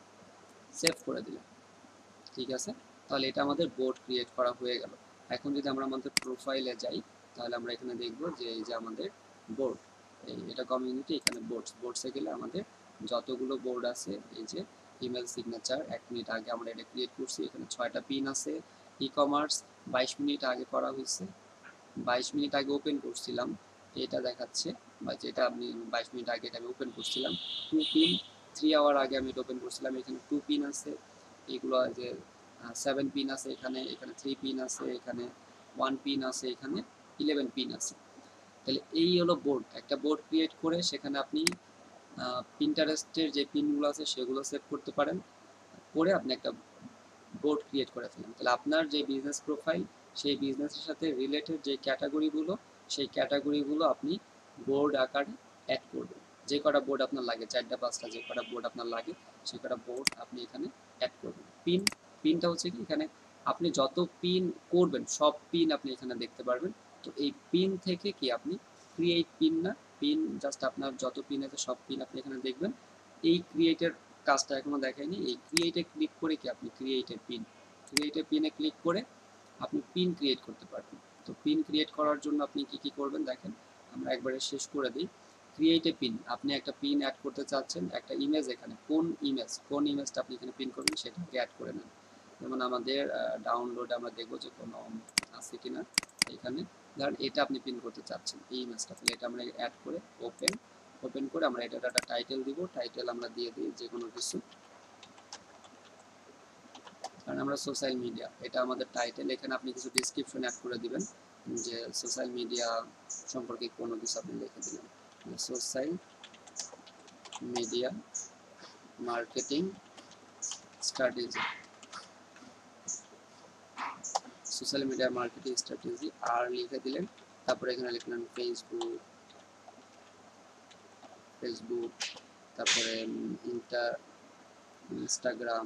সেভ করে দিলেন। ঠিক আছে, তাহলে এটা আমাদের বোর্ড ক্রিয়েট করা হয়ে গেল। এখন যদি আমরা আমাদের প্রোফাইলে যাই, তাহলে আমরা এখানে দেখব যে এই যে আমাদের বোর্ড, এই এটা কমিউনিটি, এখানে বোর্ডস, বোর্ডসে গেলে আমাদের যতগুলো বোর্ড আছে, এই যে ইমেল সিগনেচার এক মিনিট আগে আমরা এটা ক্রিয়েট করছি, এখানে ছয়টা পিন আছে। ই কমার্স বাইশ মিনিট আগে করা হয়েছে, বাইশ মিনিট আগে ওপেন করছিলাম, এটা দেখাচ্ছে, বা যেটা আপনি বাইশ মিনিট আগে এটা আমি ওপেন করছিলাম। টু পিন থ্রি আওয়ার আগে আমি এটা ওপেন করছিলাম, এখানে টু পিন আছে। এগুলো যে সেভেন পিন আছে এখানে, এখানে থ্রি পিন আছে, এখানে ওয়ান পিন আছে, এখানে ইলেভেন পিন আছে। তাহলে এই হলো বোর্ড। একটা বোর্ড ক্রিয়েট করে সেখানে আপনি পিন্টারেস্টের যে পিনগুলো আছে সেগুলো সেভ করতে পারেন, করে আপনি একটা বোর্ড ক্রিয়েট করে ফেলেন। তাহলে আপনার যে বিজনেস প্রোফাইল, সেই বিজনেসের সাথে রিলেটেড যে ক্যাটাগরিগুলো, সেই ক্যাটাগরিগুলো আপনি বোর্ড আকারে অ্যাড করবেন। যে কটা বোর্ড আপনার লাগে, চারটা পাঁচটা যে কটা বোর্ড আপনার লাগে, সে কটা বোর্ড আপনি এখানে অ্যাড করবেন। পিন, পিনটা হচ্ছে কি, এখানে আপনি যত পিন করবেন সব পিন আপনি এখানে দেখতে পারবেন। তো এই পিন থেকে কি আপনি ক্রিয়েট পিন না, পিন জাস্ট আপনার যত পিন আছে সব পিন আপনি এখানে দেখবেন। এই ক্রিয়েটের কাজটা এখনো দেখায়নি। এই ক্রিয়েটে ক্লিক করে কি আপনি ক্রিয়েটে পিন, ক্রিয়েটে পিনে ক্লিক করে আপনি পিন ক্রিয়েট করতে পারবেন। তো পিন ক্রিয়েট করার জন্য আপনি কি কি করবেন দেখেন, আমরা একবারে শেষ করে দিই। ক্রিয়েটে পিন, আপনি একটা পিন অ্যাড করতে চাচ্ছেন, একটা ইমেজ, এখানে কোন ইমেজ, কোন ইমেজটা আপনি এখানে পিন করবেন সেটাকে অ্যাড করে নেন। যেমন আমাদের ডাউনলোড আমরা দেখবো যে কোনো আছে কিনা, এখানে ধরেন এটা আপনি পিন করতে চাচ্ছেন এই ইমেজটা, তাহলে এটা আমরা অ্যাড করে ওপেন, ওপেন করে আমরা এটা একটা টাইটেল দিব, টাইটেল আমরা দিয়ে দিই যে কোনো কিছু, কারণ আমরা সোশ্যাল মিডিয়া, এটা আমাদের টাইটেল। এখানে আপনি কিছু ডিসক্রিপশন অ্যাড করে দিবেন, যে সোশ্যাল মিডিয়া সম্পর্কে কোনো কিছু আপনি লিখে দিলেন, social media marketing strategy, social media marketing strategy আর লিখে দিলেন। তারপরে এখানে লিখলেন ফেসবুক, ফেসবুক তারপরে ইন্টা ইনস্টাগ্রাম,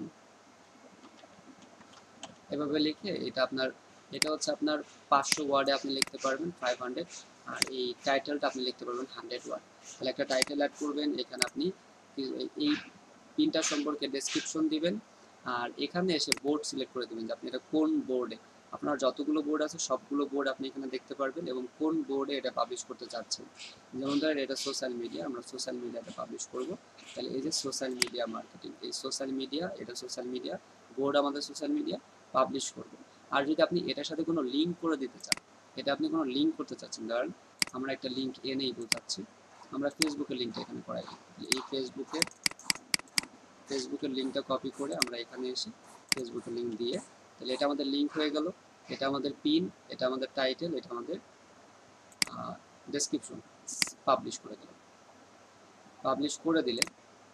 এভাবে লিখে এটা আপনার, এটা হচ্ছে আপনার পাঁচশো ওয়ার্ডে আপনি লিখতে পারবেন, ফাইভ হান্ড্রেড। আর এই টাইটেলটা আপনি লিখতে পারবেন হান্ড্রেড ওয়ার্ড। তাহলে একটা টাইটেল অ্যাড করবেন, এখানে আপনি এই পিনটা সম্পর্কে ডেসক্রিপশন দিবেন, আর এখানে এসে বোর্ড সিলেক্ট করে দেবেন যে আপনি এটা কোন বোর্ডে, আপনার যতগুলো বোর্ড আছে সবগুলো বোর্ড আপনি এখানে দেখতে পারবেন, এবং কোন বোর্ডে এটা পাবলিশ করতে চাচ্ছেন। যেমন ধরেন এটা সোশ্যাল মিডিয়া, আমরা সোশ্যাল মিডিয়াতে পাবলিশ করব। তাহলে এই যে সোশ্যাল মিডিয়া মার্কেটিং, এই সোশ্যাল মিডিয়া, এটা সোশ্যাল মিডিয়া বোর্ড, আমাদের সোশ্যাল মিডিয়া পাবলিশ করবো। আর যদি আপনি এটার সাথে কোনো লিঙ্ক করে দিতে চান, এটা আপনি কোনো লিঙ্ক করতে চাচ্ছেন, ধরেন আমরা একটা লিঙ্ক এনেই বোঝাচ্ছি, আমরা ফেসবুকের লিঙ্কটা এখানে করাই, এই ফেসবুকে, ফেসবুকের লিঙ্কটা কপি করে আমরা এখানে এসে ফেসবুকের লিঙ্ক দিয়ে, তাহলে এটা আমাদের লিঙ্ক হয়ে গেল, এটা আমাদের পিন, এটা আমাদের টাইটেল, এটা আমাদের ডেসক্রিপশন, পাবলিশ করে দিলাম। পাবলিশ করে দিলে,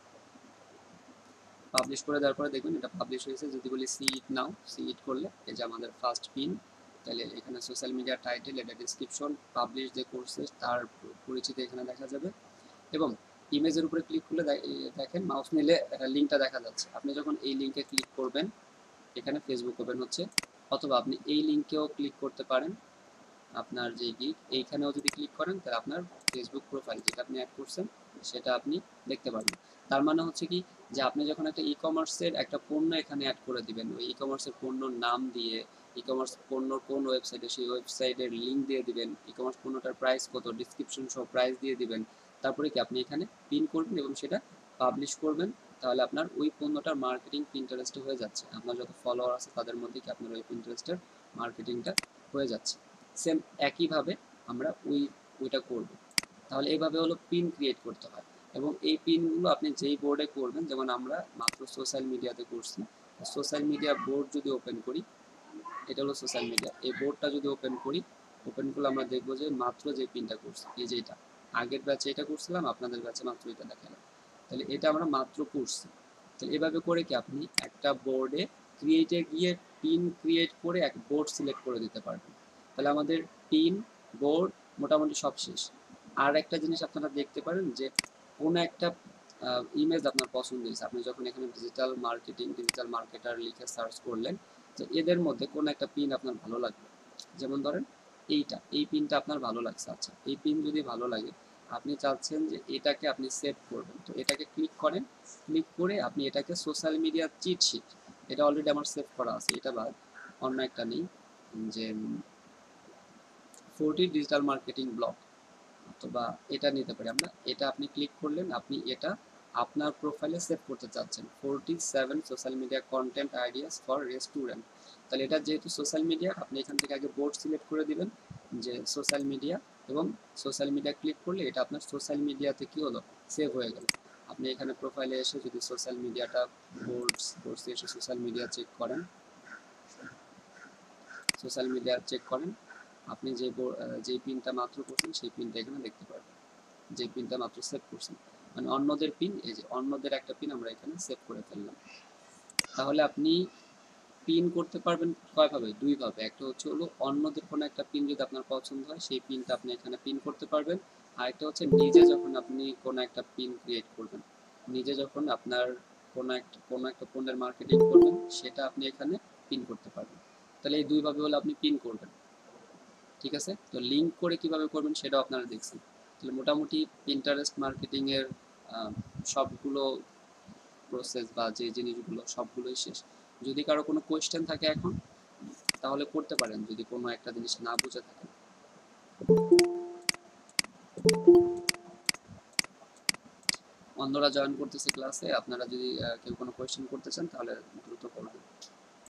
পাবলিশ করে দেওয়ার পরে দেখবেন এটা পাবলিশ হয়েছে। যদি বলি সি ইট নাও, সি ইট করলে এই যে আমাদের ফার্স্ট পিন, তাহলে এখানে সোশ্যাল মিডিয়া টাইটেল, এটা ডিসক্রিপশন, পাবলিশ যে করছে তার পরিচিতি এখানে দেখা যাবে, এবং ইমেজের উপরে ক্লিক করলে দেখেন মাউস নিলে লিঙ্কটা দেখা যাচ্ছে। আপনি যখন এই লিঙ্কে ক্লিক করবেন এখানে ফেসবুক ওপেন হচ্ছে, অথবা আপনি এই লিঙ্কেও ক্লিক করতে পারেন, আপনার যে গিগ এইখানেও যদি ক্লিক করেন তাহলে আপনার ফেসবুক প্রোফাইল যেটা আপনি অ্যাড করছেন সেটা আপনি দেখতে পারবেন। তার মানে হচ্ছে কি, যে আপনি যখন একটা ই কমার্সের একটা পণ্য এখানে অ্যাড করে দিবেন, ওই ই কমার্সের পণ্যর নাম দিয়ে, ই কমার্স পণ্য কোন ওয়েবসাইটে, সেই ওয়েবসাইটের লিঙ্ক দিয়ে দিবেন, ই কমার্স পণ্যটার প্রাইস কত, ডিসক্রিপশন সহ প্রাইস দিয়ে দিবেন, তারপরে কি আপনি এখানে পিন করবেন এবং সেটা পাবলিশ করবেন। তাহলে আপনার ওই পণ্যটার মার্কেটিং পিন্টারেস্টে হয়ে যাচ্ছে, আপনার যত ফলোয়ার আছে তাদের মধ্যে কি আপনার ওই পিন্টারেস্টের মার্কেটিংটা হয়ে যাচ্ছে। সেম একইভাবে আমরা ওই ওইটা করব। তাহলে এইভাবে হলো পিন ক্রিয়েট করতে হয়, এবং এই পিনগুলো আপনি যেই বোর্ডে করবেন, যেমন আমরা মাত্র সোশ্যাল মিডিয়াতে করছি, সোশ্যাল মিডিয়া বোর্ড যদি ওপেন করি, এটা হলো সোশ্যাল মিডিয়া, এই বোর্ডটা যদি ওপেন করি, ওপেন করলে আমরা দেখবো যে মাত্র যে পিনটা করছি, এই যে এটা আগের ব্যাচে এটা করছিলাম, আপনাদের ব্যাচে মাত্র এটা দেখালাম, তাহলে এটা আমরা মাত্র করছি। তাহলে এভাবে করে কি আপনি একটা বোর্ডে ক্রিয়েটে গিয়ে পিন ক্রিয়েট করে এক বোর্ড সিলেক্ট করে দিতে পারবেন। তাহলে আমাদের পিন, বোর্ড মোটামুটি সব শেষ। আর একটা জিনিস আপনারা দেখতে পারেন যে কোনো একটা ইমেজ আপনার পছন্দ হয়েছে, আপনি যখন এখানে ডিজিটাল মার্কেটিং, ডিজিটাল মার্কেটার লিখে সার্চ করলেন, তো এদের মধ্যে কোনো একটা পিন আপনার ভালো লাগবে, যেমন ধরেন এইটা, এই পিনটা আপনার ভালো লাগছে, আচ্ছা এই পিন যদি ভালো লাগে আপনি চাচ্ছেন যে এটাকে আপনি সেভ করবেন, তো এটাকে ক্লিক করেন, ক্লিক করে আপনি এটাকে সোশ্যাল মিডিয়া চিট শিট, এটা অলরেডি আমার সেভ করা আছে, এটা বাদ অন্য একটা নেই, যে ফোরটি ডিজিটাল মার্কেটিং ব্লগ, অথবা এটা নিতে পারি আমরা। এটা আপনি ক্লিক করলেন, আপনি এটা আপনার প্রোফাইলে সেভ করতে চাচ্ছেন, forty seven social media content ideas for restaurant. তাহলে এটা যেহেতু সোশ্যাল মিডিয়া, আপনি এখান থেকে আগে বোর্ড সিলেক্ট করে দিবেন যে সোশ্যাল মিডিয়া, এবং সোশ্যাল মিডিয়া ক্লিক করলে এটা আপনার সোশ্যাল মিডিয়াতে কি হলো, সেভ হয়ে গেল। আপনি এখানে প্রোফাইলে এসে যদি সোশ্যাল মিডিয়াটা বোর্ডস বোর্ডসে এসে সোশ্যাল মিডিয়া চেক করেন, সোশ্যাল মিডিয়া চেক করেন, আপনি যে যে পিনটা মাত্র করছেন সেই পিনটা এখানে দেখতে পারবেন, যে পিনটা মাত্র সেভ করছেন, মানে অন্যদের পিন, এই যে অন্যদের একটা পিন আমরা এখানে সেভ করে ফেললাম। তাহলে আপনি পিন করতে পারবেন কয়ভাবে? দুইভাবে। একটা হচ্ছে হলো অন্যদের কোনো একটা পিন যদি আপনার পছন্দ হয় সেই পিনটা আপনি এখানে পিন করতে পারবেন। আরেকটা হচ্ছে নিজে যখন আপনি কোনো একটা পিন ক্রিয়েট করবেন, নিজে যখন আপনার কোনো একটা কোনো একটা পণ্যের মার্কেটিং করবেন, সেটা আপনি এখানে পিন করতে পারবেন। তাহলে এই দুইভাবে হলে আপনি পিন করবেন। ঠিক আছে, তো লিঙ্ক করে কিভাবে করবেন সেটাও আপনারা দেখছেন। তাহলে মোটামুটি পিন্টারেস্ট মার্কেটিং এর আহ, সবগুলো প্রসেস বা যে জিনিসগুলো সবগুলোই শেষ। যদি কারো কোনো কোয়েশ্চেন থাকে এখন, তাহলে করতে পারেন যদি কোনো একটা জিনিস না বুঝে থাকে। অন্যরা জয়েন করতেছে ক্লাসে, আপনারা যদি আহ, কেউ কোনো কোয়েশ্চেন করতে চান তাহলে দ্রুত করবেন।